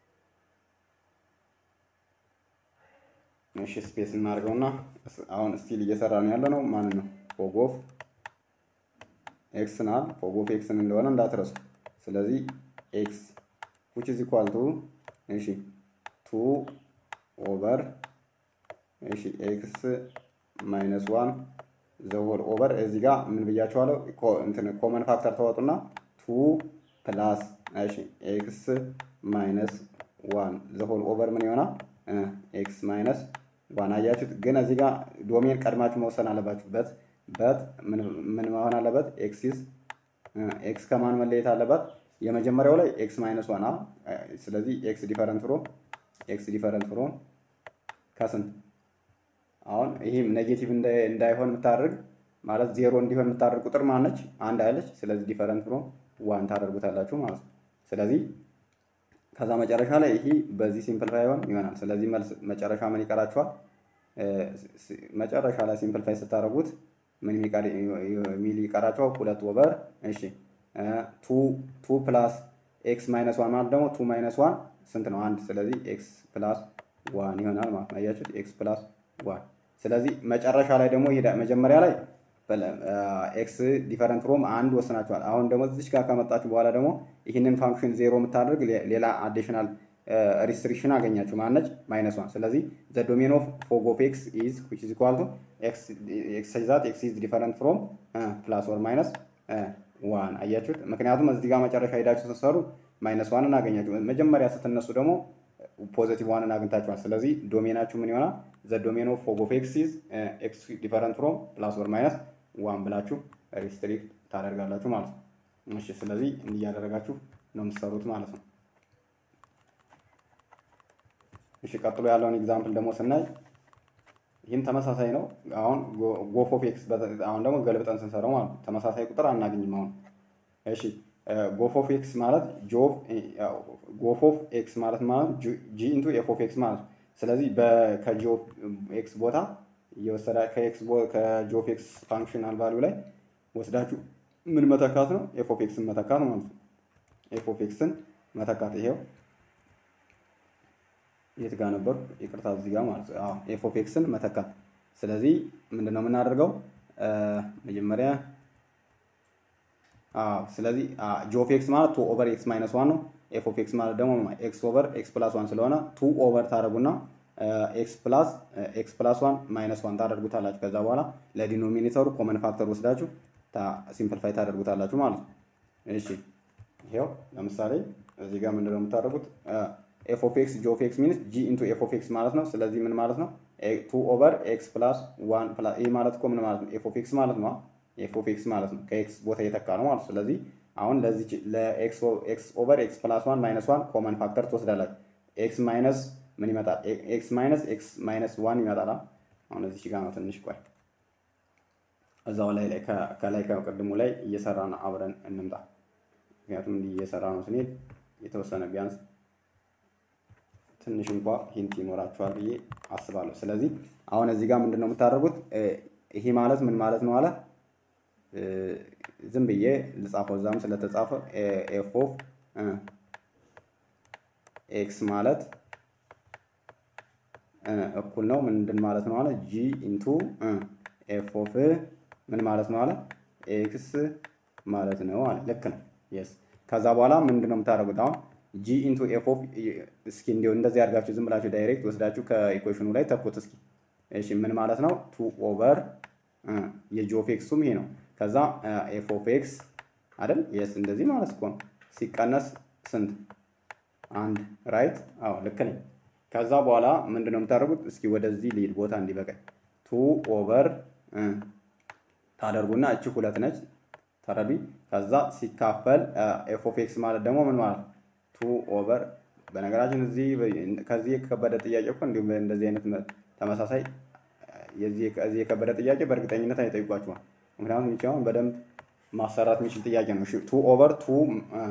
[SPEAKER 1] እሺ ስፔስ እናድርገውና አሁን ስቲል እየሰራን ያለ ነው ማን ነው ፎግ ኦፍ ኤክስ ናል ፎግ ኦፍ ኤክስን እንደሆነ እንዳትረሱ። ስለዚህ ኤክስ which is equal to እሺ 2 ኦቨር እሺ ኤክስ ማይነስ 1 ዘወር ኦቨር እዚህ ጋር ምን ብያችኋለሁ? እንትን ኮመን ፋክተር ተወጡና 2 ፕላስ እሺ ኤክስ ማይነስ 1 ዘሆል ኦቨር ምን ይሆናል? ኤክስ ማይነስ 1 አያችሁት? ግን እዚህ ጋር ዶሜን ቀድማችሁ መወሰን አለባችሁ። በት ምን መሆን አለበት? ኤክስ ከማን መለየት አለበት? የመጀመሪያው ላይ ኤክስ ማይነስ 1 ስለዚህ ኤክስ ዲፈረንት ፍሮም ከስንት አሁን ይሄም ኔጌቲቭ እንዳይሆን የምታደርግ ማለት ዜሮ እንዲሆን የምታደርግ ቁጥር ማነች? አንድ አለች። ስለዚህ ዲፈረንት ፍሮም 1 ታደርጉታላችሁ ማለት ነው። ስለዚህ ከዛ መጨረሻ ላይ ይሄ በዚህ ሲምፕሊፋይ ይሆናል። ስለዚህ መልስ መጨረሻ ምን ይቀራችኋል? መጨረሻ ላይ ሲምፕሊፋይ ስታደርጉት ምን ይቀራችኋል? 2 ኦቨር እሺ 2 ፕላስ ኤክስ ማይነስ 1 ማለት ደግሞ 2 ማይነስ 1 ስንት ነው? 1 ስለዚህ ኤክስ ፕላስ 1 ይሆናል ማለት ነው። አያችሁት? ኤክስ ፕላስ 1 ስለዚህ መጨረሻ ላይ ደግሞ ይሄ መጀመሪያ ላይ ኤክስ ዲፈረንት ፍሮም 1 ወስናችኋል። አሁን ደግሞ እዚህ ጋር ከመጣችሁ በኋላ ደግሞ ይህንን ፋንክሽን ዜሮ የምታደርግ ሌላ አዲሽናል ሪስትሪክሽን አገኛችሁ ማነች? ማይነስ 1 ስለዚህ ዘ ዶሜን ኦፍ ፎግ ኦፍ ኤክስ ኢዝ which is equal to x that x is different from ፕላስ ኦር ማይነስ 1 አያችሁት? ምክንያቱም እዚህ ጋር መጨረሻ ሄዳችሁ ስትሰሩ ማይነስ 1 አገኛችሁ። መጀመሪያ ስትነሱ ደግሞ ፖዚቲቭ 1 አግኝታችኋል። ስለዚህ ዶሜናችሁ ምን ይሆናል? ዘ ዶሜን ኦፍ ፎግ ኦፍ ኤክስ ኢዝ x different from ፕላስ ኦር ማይነስ 1 ብላችሁ ሪስትሪክት ታደርጋላችሁ ማለት ነው። እሺ ስለዚህ እንዲህ ያደረጋችሁ ነው የምትሰሩት ማለት ነው። እሺ ቀጥሎ ያለውን ኤግዛምፕል ደግሞ ስናይ ይህም ተመሳሳይ ነው። አሁን ጎፍ ኦፍ ኤክስ አሁን ደግሞ ገልብጠን ስንሰራው ማለት ነው ተመሳሳይ ቁጥር አናገኝም አሁን። እሺ ጎፍ ኦፍ ኤክስ ማለት ጎፍ ኦፍ ኤክስ ማለት ጂ ኢንቱ ኤፍ ኦፍ ኤክስ ማለት ነው። ስለዚህ ከጂ ኦፍ ኤክስ ቦታ እየወሰዳ ከጂ ኦፍ ኤክስ ፋንክሽናል ቫልዩ ላይ ወስዳችሁ ምን መተካት ነው? ኤፍ ኦፍ ኤክስን መተካት ማለት ነው። ኤፍ ኦፍ ኤክስን መተካት ይሄው የት ጋር ነበር? ይቅርታ እዚህ ጋር ማለት ነው። ኤፍ ኦፍ ኤክስን መተካት። ስለዚህ ምንድነው የምናደርገው? መጀመሪያ ስለዚህ ጂ ኦፍ ኤክስ ማለት 2 ኦቨር ኤክስ ማይነስ 1 ነው። ኤፍ ኦፍ ኤክስ ማለት ደግሞ ኤክስ ኦቨር ኤክስ ፕላስ 1 ስለሆነ 2 ኦቨር ታደርጉና ኤክስ ፕላስ 1 ማይነስ 1 ታደርጉታላችሁ። ከዛ በኋላ ለዲኖሚኔተሩ ኮመን ፋክተር ወስዳችሁ ሲምፕሊፋይ ታደርጉታላችሁ ማለት ነው። እሺ ይሄው ለምሳሌ እዚህ ጋር ምንድነው የምታደርጉት? ኤፍ ኦፍ ኤክስ ጂ ኦፍ ኤክስ ሚንስ ጂ ኢንቱ ኤፍ ኦፍ ኤክስ ማለት ነው። ስለዚህ ምን ማለት ነው? 2 ኦቨር ኤክስ ፕላስ 1 ፕላስ ይሄ ማለት እኮ ምን ማለት ነው? ኤፍ ኦፍ ኤክስ ማለት ነው። ኤፍ ኦፍ ኤክስ ማለት ነው ከኤክስ ቦታ የተካ ነው ማለት ነው። ስለዚህ አሁን ለዚህ ለኤክስ ኦቨር ኤክስ ፕላስ 1 ማይነስ 1 ኮመን ፋክተር ትወስዳላችሁ። ኤክስ ማይነስ ምን ይመጣል? ኤክስ ማይነስ 1 ይመጣል። አሁን እዚህ ጋር ነው ትንሽ ቆይ እዛው ላይ ከላይ ከቅድሙ ላይ እየሰራ ነው አብረን እንምጣ። ምክንያቱም እንዲህ እየሰራ ነው ስንሄድ የተወሰነ ቢያንስ ትንሽ እንኳን ሂንት ይኖራችኋል ብዬ አስባለሁ። ስለዚህ አሁን እዚህ ጋር ምንድነው የምታደርጉት? ይሄ ማለት ምን ማለት ነው አለ ዝም ብዬ ልጻፈው እዛም ስለተጻፈ ኤፍ ኦፍ ኤክስ ማለት እኩል ነው ምንድን ማለት ነው አለ ጂ ኢንቱ ኤፍ ኦፍ ምን ማለት ነው አለ ኤክስ ማለት ነው አለ። ልክ ነው የስ። ከዛ በኋላ ምንድነው የምታደርጉት? አሁን ጂ ኢንቱ ኤፍ ኦፍ እስኪ እንዲሁ እንደዚህ አድርጋችሁ ዝም ብላችሁ ዳይሬክት ወስዳችሁ ከኢኩዌሽኑ ላይ ተኩት እስኪ። እሺ ምን ማለት ነው? 2 ኦቨር የጂ ኦፍ ኤክሱም ይሄ ነው። ከዛ ኤፍ ኦፍ ኤክስ አይደል? የስ እንደዚህ ማለት እኮ ነው። ሲቀነስ ስንት? 1 ራይት? አዎ ልክ ነኝ። ከዛ በኋላ ምንድነው የምታደርጉት? እስኪ ወደዚህ ሊድ ቦታ እንዲበቃኝ 2 ኦቨር ታደርጉና እቺ 2 ነች ተረዱ። ከዛ ሲካፈል ኤፍ ኦፍ ኤክስ ማለት ደግሞ ምን ማለት 2 ኦቨር በነገራችን እዚህ ከዚህ የከበደ ጥያቄ እኮ እንዲሁም እንደዚህ አይነት ተመሳሳይ የዚህ የከበደ ጥያቄ በእርግጠኝነት አይጠይቋችኋል። ምክንያቱም ይቻውን በደንብ ማሰራት የሚችል ጥያቄ ነው። እሺ 2 ኦቨር 2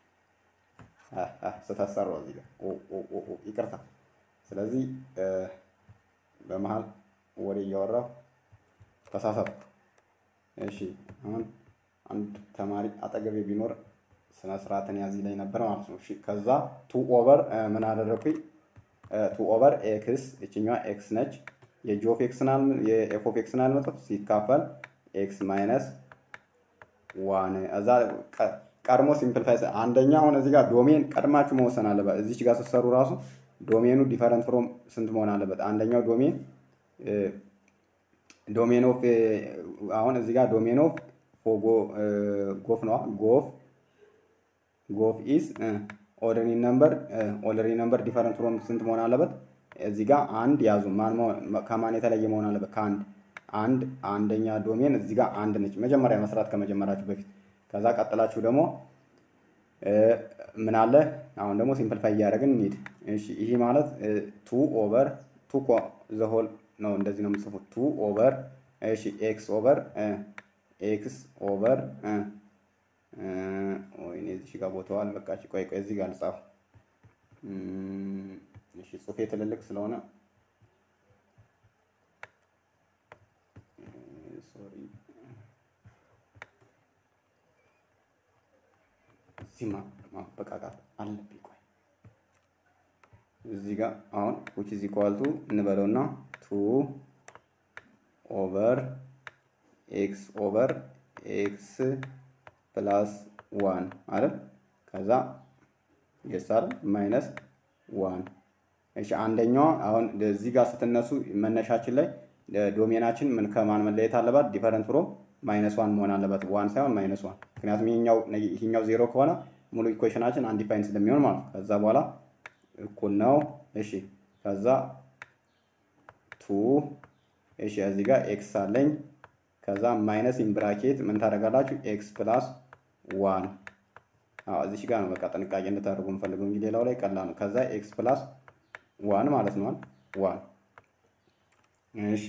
[SPEAKER 1] ስተሰራው እዚህ ጋር ይቅርታ። ስለዚህ በመሃል ወሬ እያወራሁ ተሳሳትኩ። እሺ አሁን አንድ ተማሪ አጠገቤ ቢኖር ስነ ስርዓትን ያዝ ላይ ነበር ማለት ነው። እሺ ከዛ 2 ኦቨር ምን አደረኩኝ? 2 ኦቨር ኤክስ እችኛዋ ኤክስ ነች። የጂ ኦፍ ኤክስ ናል የኤፍ ኦፍ ኤክስ ናል መጥቶ ሲካፈል ኤክስ ማይነስ 1 እዛ ቀድሞ ሲምፕሊፋይ አንደኛ አሁን እዚህ ጋር ዶሜን ቀድማችሁ መወሰን አለበት። እዚች ጋር ስትሰሩ ራሱ ዶሜኑ ዲፈረንት ፍሮም ስንት መሆን አለበት? አንደኛው ዶሜን ኦፍ አሁን እዚህ ጋር ዶሜን ኦፍ ጎፍ ነው። ጎፍ ኢዝ ኦርደሪ ነምበር ዲፈረንት ፍሮም ስንት መሆን አለበት? እዚህ ጋር አንድ ያዙ። ከማን የተለየ መሆን አለበት? ከአንድ አንደኛ ዶሜን እዚህ ጋር አንድ ነች። መጀመሪያ መስራት ከመጀመራችሁ በፊት ከዛ ቀጥላችሁ ደግሞ ምን አለ? አሁን ደግሞ ሲምፕሊፋይ እያደረግን እንሂድ። እሺ ይሄ ማለት 2 ኦቨር 2 ዘ ሆል ነው። እንደዚህ ነው የምትጽፉት 2 ኦቨር እሺ ኤክስ ኦቨር ወይኔ እዚህ ጋር ቦታዋል። በቃ ቆይ እዚህ ጋር ልጻፍ። እሺ ጽሁፌ ትልልቅ ስለሆነ ሶሪ ሲማ ማበቃቃት አለብኝ። ቆይ እዚህ ጋር አሁን which is equal to እንበለውና 2 ኦቨር ኤክስ ፕላስ 1 አይደል? ከዛ የሳር ማይነስ 1 እሺ አንደኛው አሁን እዚህ ጋር ስትነሱ መነሻችን ላይ ዶሜናችን ምን ከማን መለየት አለባት? ዲፈረንት ፍሮም -1 መሆን አለበት። 1 ሳይሆን -1 ምክንያቱም ይሄኛው 0 ከሆነ ሙሉ ኢኩዌሽናችን አንዲፋይን ስለሚሆን ማለት ነው። ከዛ በኋላ እኩል ነው። እሺ ከዛ 2 እሺ እዚህ ጋር ኤክስ አለኝ። ከዛ ማይነስ ኢን ብራኬት ምን ታደርጋላችሁ? ኤክስ ፕላስ 1 እዚህ ጋር ነው። በቃ ጥንቃቄ እንድታደርጉ የምፈልገው እንጂ ሌላው ላይ ቀላል ነው። ከዛ ኤክስ ፕላስ 1 ማለት ነው 1 እሺ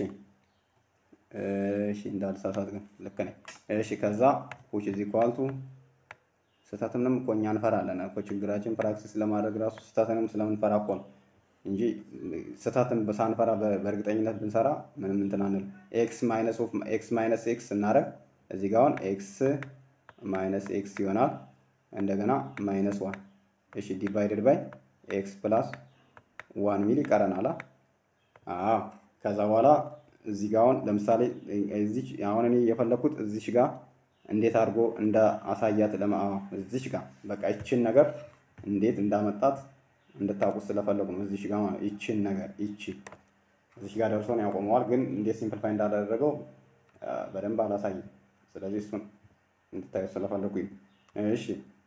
[SPEAKER 1] እንዳልሳሳት ግን ልክ ነኝ። እሺ ከዛ which is equal to ስህተትንም እኮ እኛ እንፈራለን እኮ ችግራችን ፕራክቲስ ለማድረግ ራሱ ስህተትንም ስለምንፈራ እኮ ነው እንጂ ስህተትን በሳንፈራ በእርግጠኝነት ብንሰራ ምንም እንትን አንል። ኤክስ ማይነስ ኤክስ እናደርግ እዚህ ጋር አሁን ኤክስ ማይነስ ኤክስ ይሆናል። እንደገና -1 እሺ ዲቫይድድ ባይ ኤክስ ፕላስ 1 ሚል ይቀረናል። ከዛ በኋላ እዚህ ጋር አሁን ለምሳሌ እዚህ አሁን እኔ የፈለኩት እዚህ ጋር እንዴት አድርጎ እንደ አሳያት እዚህ ጋር በቃ እቺን ነገር እንዴት እንዳመጣት እንድታውቁት ስለፈለጉ ነው። እዚህ ጋር ማለት እቺን ነገር እዚህ ጋር ደርሶ ነው ያቆመዋል። ግን እንዴት ሲምፕሊፋይ እንዳደረገው በደንብ አላሳይም። ስለዚህ እሱን እንድታዩ ስለፈለጉኝ እሺ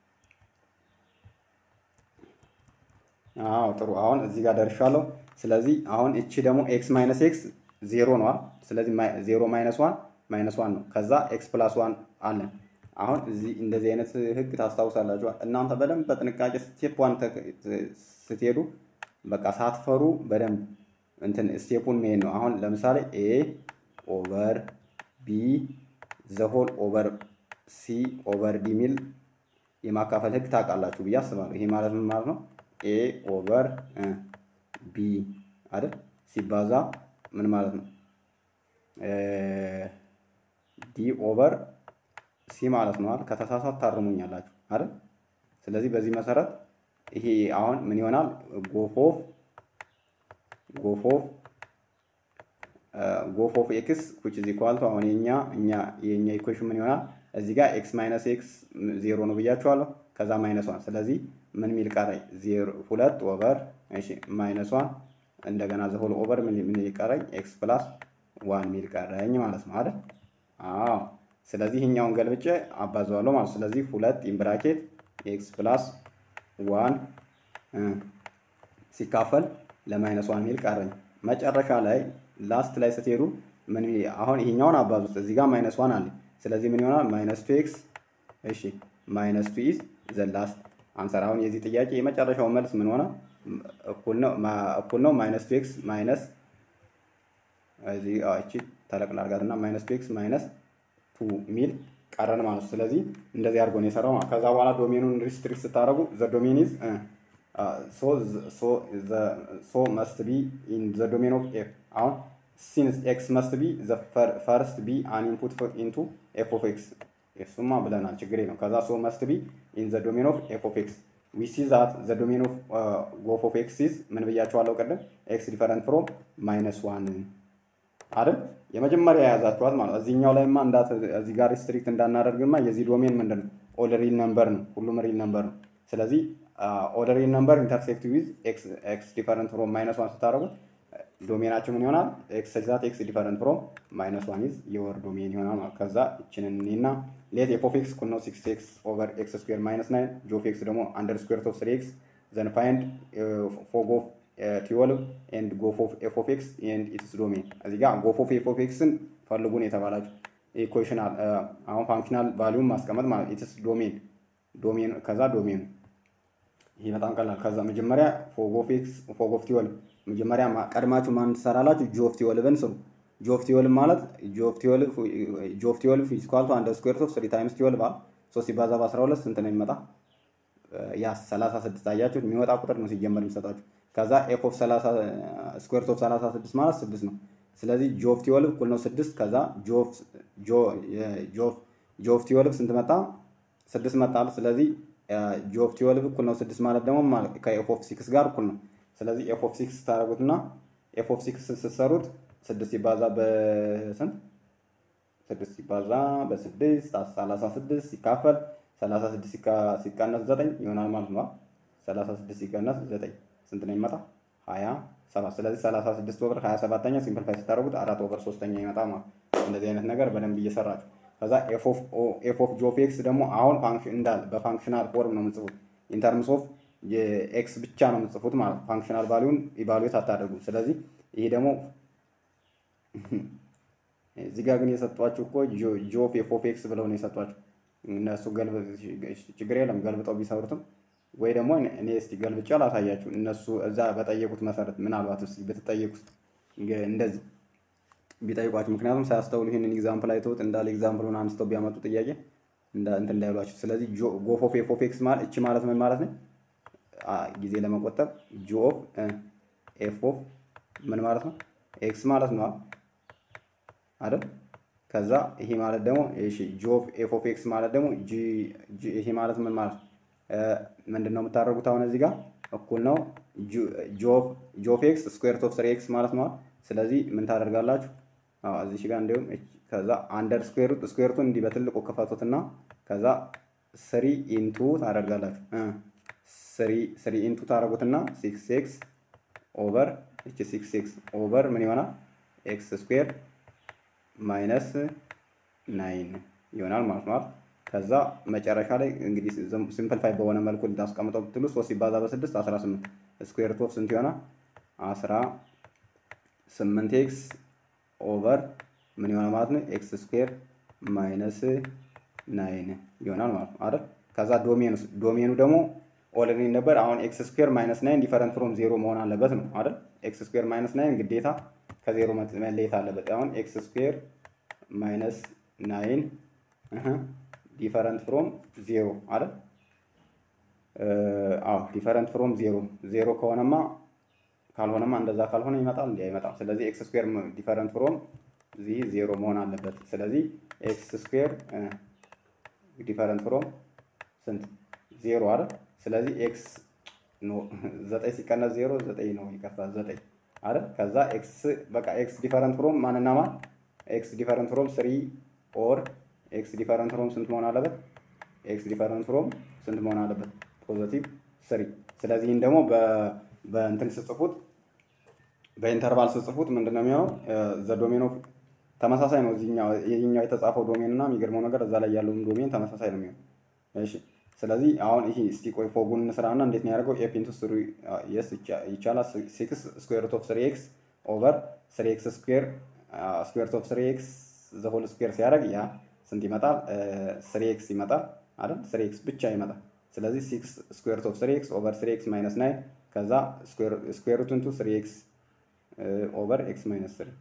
[SPEAKER 1] ጥሩ። አሁን እዚህ ጋር ደርሻለሁ። ስለዚህ አሁን እቺ ደግሞ ኤክስ ማይነስ ኤክስ 0 ነው። ስለዚህ 0 -1 ነው። ከዛ ኤክስ ፕላስ 1 አለን። አሁን እዚህ እንደዚህ አይነት ህግ ታስታውሳላችሁ እናንተ በደንብ በጥንቃቄ ስቴፕ 1 ስትሄዱ በቃ ሳትፈሩ በደንብ እንትን ስቴፑን መሄድ ነው። አሁን ለምሳሌ ኤ ኦቨር ቢ ዘ ሆል ኦቨር ሲ ኦቨር ዲ ሚል የማካፈል ህግ ታውቃላችሁ ብዬ አስባለሁ። ይሄ ማለት ምን ማለት ነው? ኤ ኦቨር ቢ አይደል ሲባዛ ምን ማለት ነው? ዲ ኦቨር ሲ ማለት ነው አይደል? ከተሳሳት ታርሙኛላችሁ አይደል? ስለዚህ በዚህ መሰረት ይሄ አሁን ምን ይሆናል? ጎፍ ኦፍ ኤክስ which is equal to አሁን የኛ ኢኩዌሽን ምን ይሆናል? እዚህ ጋር ኤክስ ማይነስ ኤክስ 0 ነው ብያችኋለሁ። ከዛ -1 ስለዚህ ምን ሚል ቀረኝ? 2 ኦቨር እሺ -1 እንደገና ዘ ሆል ኦቨር ምን ይቀረኝ? ኤክስ ፕላስ 1 ሚል ቀረኝ ማለት ነው አይደል? ስለዚህ ይሄኛውን ገልብጬ አባዛዋለሁ ማለት ነው። ስለዚህ 2 ኢን ብራኬት ኤክስ ፕላስ 1 ሲካፈል ለ-1 ሚል ቀረኝ። መጨረሻ ላይ ላስት ላይ ስትሄዱ ምን አሁን ይሄኛውን አባዙት። እዚህ ጋር -1 አለ። ስለዚህ ምን ይሆናል? ማይነስ 2x እሺ ማይነስ 2 ኢዝ ዘ ላስት አንሰር። አሁን የዚህ ጥያቄ የመጨረሻው መልስ ምን ሆነ? እኩል ነው ማይነስ 2x ማይነስ እዚህ እቺ ተለቅላ አድርጋትና ማይነስ 2x ማይነስ 2 ሚል ቀረን ማለት ነው። ስለዚህ እንደዚህ አድርጎ ነው የሰራው ማለት። ከዛ በኋላ ዶሜኑን ሪስትሪክት ስታደርጉ ዘ ዶሜን ኢዝ so must be in the domain of f። አሁን since x must be the first be an input into f of x እሱማ ብለናል ችግር የለም። ከዛ so must be in the domain of f of x we see that the domain of f of x is ምን ብያቸዋለሁ ቀደም x different from -1 አይደል? የመጀመሪያ የያዛችኋት ማለት እዚህኛው ላይማ እንዳት እዚህ ጋር ሪስትሪክት እንዳናደርግማ የዚህ ዶሜን ምንድነው? ኦል ሪል ነምበር ነው። ሁሉም ሪል ነምበር ነው። ስለዚህ ኦል ሪል ነምበር ኢንተርሴክት ዊዝ x different from -1 ስታደርጉት ዶሜናቸው ምን ይሆናል? x exact x different from -1 is your domain ይሆናል ማለት። ከዛ እቺንን እና let f of x እኩል ነው 6x over x square minus 9 g of x ደግሞ under square root of 3x then find fog of 12 and go of f of x and its domain። እዚህ ጋር go of f of x ን ፈልጉ ነው የተባላችሁ። ኢኩዌሽናል አሁን ፋንክሽናል ቫልዩም ማስቀመጥ ማለት its domain ከዛ ዶሜኑ ይሄ በጣም ቀላል። ከዛ መጀመሪያ fog of x fog of 12 መጀመሪያ ቀድማችሁ ማን ትሰራላችሁ? g of 12ን ስሩ። g of 12 ማለት g of 12 is equal to under square root of 3 times 12 ማለት 3 ሲባዛ በ12 ስንት ነው የሚመጣ? ያ 36 አያችሁ የሚወጣ ቁጥር ነው ሲጀመር የሚሰጣችሁ። ከዛ f of 30 square root of 36 ማለት 6 ነው። ስለዚህ g of 12 እኩል ነው 6 ከዛ g of 12 ስንት መጣ? 6 መጣል። ስለዚህ g of 12 እኩል ነው 6 ማለት ደግሞ ከf of 6 ጋር እኩል ነው። ስለዚህ f of 6 ታደርጉትና f of 6 ስትሰሩት 6 ሲባዛ በስንት 6 ሲባዛ በ6 36 ሲካፈል 36 ሲቀነስ 9 ይሆናል ማለት ነው። 36 ሲቀነስ 9 ስንት ነው የሚመጣ? 27። ስለዚህ 36 ኦቨር 27ኛ ሲምፕሊፋይ ስታደርጉት 4 ኦቨር 3ኛ ይመጣ ማለት። እንደዚህ አይነት ነገር በደንብ እየሰራችሁ ከዛ f of g of x ደግሞ አሁን ፋንክሽን እንዳለ በፋንክሽናል ፎርም ነው የምጽፉት። ኢን ተርምስ ኦፍ የኤክስ ብቻ ነው የምጽፉት ማለት ፋንክሽናል ቫልዩን ኢቫሉዌት አታደርጉም። ስለዚህ ይሄ ደግሞ እዚህ ጋር ግን የሰጧችሁ እኮ g of f of x ብለው ነው የሰጧችሁ። እነሱ ችግር የለም ገልብጠው ቢሰሩትም ወይ ደግሞ እኔ እስቲ ገልብጬ ላሳያችሁ። እነሱ እዛ በጠየቁት መሰረት ምናልባት እስቲ ብትጠየቁት እንደዚህ ቢጠይቋችሁ፣ ምክንያቱም ሳያስተውሉ ይሄንን ኤግዛምፕል አይተውት እንዳለ ኤግዛምፕሉን አንስተው ቢያመጡ ጥያቄ እንትን እንዳይሏችሁ። ስለዚህ ጎ ኦፍ ኤፍ ኦፍ ኤክስ ማለት እቺ ማለት ምን ማለት ነው? ጊዜ ለመቆጠብ ጂ ኦፍ ኤፍ ኦፍ ምን ማለት ነው? ኤክስ ማለት ነው አይደል? ከዛ ይሄ ማለት ደግሞ እሺ ጂ ኦፍ ኤፍ ኦፍ ኤክስ ማለት ደግሞ ይሄ ማለት ምን ማለት ምንድነው የምታደርጉት? አሁን እዚህ ጋር እኩል ነው ጂ ኦፍ ኤክስ ስኩዌር ሩት ኦፍ 3x ማለት ነው። ስለዚህ ምን ታደርጋላችሁ? እዚህ ጋር እንደውም ከዛ አንደር ስኩዌርቱን እንዲህ በትልቁ ከፈቱትና ከዛ 3 ኢንቱ ታደርጋላችሁ። 3 ኢንቱ ታደርጉትና 6x ኦቨር እቺ 6x ኦቨር ምን ይሆናል? ኤክስ ስኩዌር ማይነስ 9 ይሆናል ማለት ነው። ከዛ መጨረሻ ላይ እንግዲህ ሲምፕሊፋይ በሆነ መልኩ እንዳስቀምጠው ብትሉ 3 ሲባዛ በ6 18 ስኩዌር ሩት ኦፍ ስንት ይሆናል? 18x ኦቨር ምን ይሆናል ማለት ነው? ኤክስ ስኩዌር ማይነስ 9 ይሆናል ማለት ነው አይደል? ከዛ ዶሜኑ ደግሞ ኦልሬዲ ነበር። አሁን ኤክስ ስኩዌር ማይነስ 9 ዲፈረንት ፍሮም 0 መሆን አለበት ነው አይደል? ኤክስ ስኩዌር ማይነስ 9 ግዴታ ከ0 መለየት አለበት። አሁን ኤክስ ስኩዌር ማይነስ 9 ዲፈረንት ፍሮም 0 አይደል? ዲፈረንት ፍሮም 0 ከሆነማ ካልሆነማ እንደዛ ካልሆነ ይመጣል እንዴ? አይመጣም። ስለዚህ ኤክስ ስኩዌር ዲፈረንት ፍሮም እዚህ 0 መሆን አለበት። ስለዚህ ኤክስ ስኩዌር ዲፈረንት ፍሮም ስንት 0 አይደል? ስለዚህ ኤክስ 9 ሲቀነስ 0 9 ነው ይቀርታል 9 አይደል? ከዛ ኤክስ በቃ ኤክስ ዲፈረንት ፍሮም ማንና ማን? ኤክስ ዲፈረንት ፍሮም 3 ኦር ኤክስ ዲፈረንት ፍሮም ስንት መሆን አለበት? ኤክስ ዲፈረንት ፍሮም ስንት መሆን አለበት? ፖዚቲቭ 3። ስለዚህ ደግሞ በእንትን ስጽፉት በኢንተርቫል ስጽፉት ምንድነው የሚሆነው? ዘ ዶሜን ኦፍ ተመሳሳይ ነው። የዚህኛው የተጻፈው ዶሜን እና የሚገርመው ነገር እዛ ላይ ያለው ዶሜን ተመሳሳይ ነው የሚሆነው። እሺ ስለዚህ አሁን ይሄ እስቲ ቆይ ፎጉን እንስራና እንዴት ነው ያደርገው? ኤፍ ኢንቱ 3 ይቻላል 6 ስኩዌር ሩት ኦፍ 3x ኦቨር 3x ስኩዌር ስኩዌር ሩት ኦፍ 3x ዘ ሆል ስኩዌር ሲያደርግ ያ ስንት ይመጣል? 3x ይመጣል አይደል? 3x ብቻ ይመጣል። ስለዚህ 6 ስኩዌር ሩት ኦፍ 3x ኦቨር 3x ማይነስ 9 ከዛ ስኩዌር ሩት ኢንቱ 3x ኦቨር x ማይነስ 3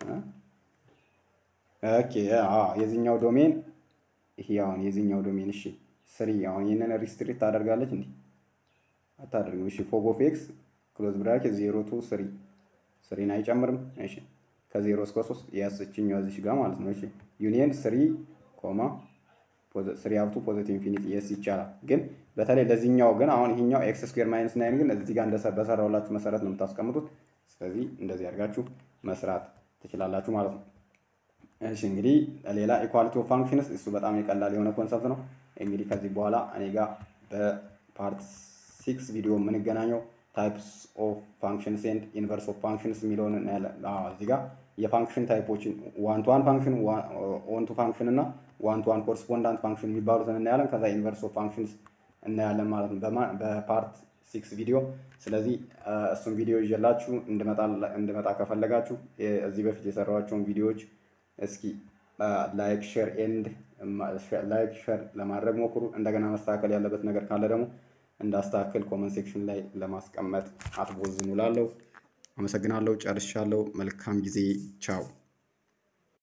[SPEAKER 1] ኦኬ። የዚህኛው ዶሜን ይሄ አሁን የዚህኛው ዶሜን እሺ 3 አሁን ይሄንን ሪስትሪክት ታደርጋለች እንዴ? አታደርግም። እሺ ፎግ ኦፍ ኤክስ ክሎዝ ብራኬት 0 ቱ 3 3 አይጨምርም። እሺ ከ0 እስከ 3 ያስችኛው እዚህ ጋር ማለት ነው። እሺ ዩኒየን 3 ኮማ 3 አፕ ቱ ፖዚቲቭ ኢንፊኒቲ የስ ይቻላል። ግን በተለይ ለዚህኛው ግን አሁን ይሄኛው ኤክስ ስኩዌር ማይነስ 9 ግን እዚህ ጋር በሰራውላችሁ መሰረት ነው የምታስቀምጡት። ስለዚህ እንደዚህ አድርጋችሁ መስራት ትችላላችሁ ማለት ነው። እሺ እንግዲህ ሌላ ኢኳሊቲ ኦፍ ፋንክሽንስ እሱ በጣም የቀላል የሆነ ኮንሰፕት ነው። እንግዲህ ከዚህ በኋላ እኔ ጋር በፓርት 6 ቪዲዮ የምንገናኘው ታይፕስ ኦፍ ፋንክሽንስ ኤንድ ኢንቨርስ ኦፍ ፋንክሽንስ የሚለውን እናያለን። እዚህ ጋር የፋንክሽን ታይፖችን ዋን ቱ ዋን ፋንክሽን፣ ኦን ቱ ፋንክሽን እና ዋን ቱ ዋን ኮረስፖንዳንት ፋንክሽን የሚባሉትን እናያለን። ከዛ ኢንቨርስ ኦፍ ፋንክሽንስ እናያለን ማለት ነው በፓርት 6 ቪዲዮ። ስለዚህ እሱን ቪዲዮ ይዤላችሁ እንድመጣ ከፈለጋችሁ እዚህ በፊት የሰራኋቸውን ቪዲዮዎች እስኪ ላይክ ሼር ለማድረግ ሞክሩ። እንደገና መስተካከል ያለበት ነገር ካለ ደግሞ እንዳስተካከል ኮመንት ሴክሽን ላይ ለማስቀመጥ አትቦዝኑ እላለሁ። አመሰግናለሁ። ጨርሻለሁ። መልካም ጊዜ። ቻው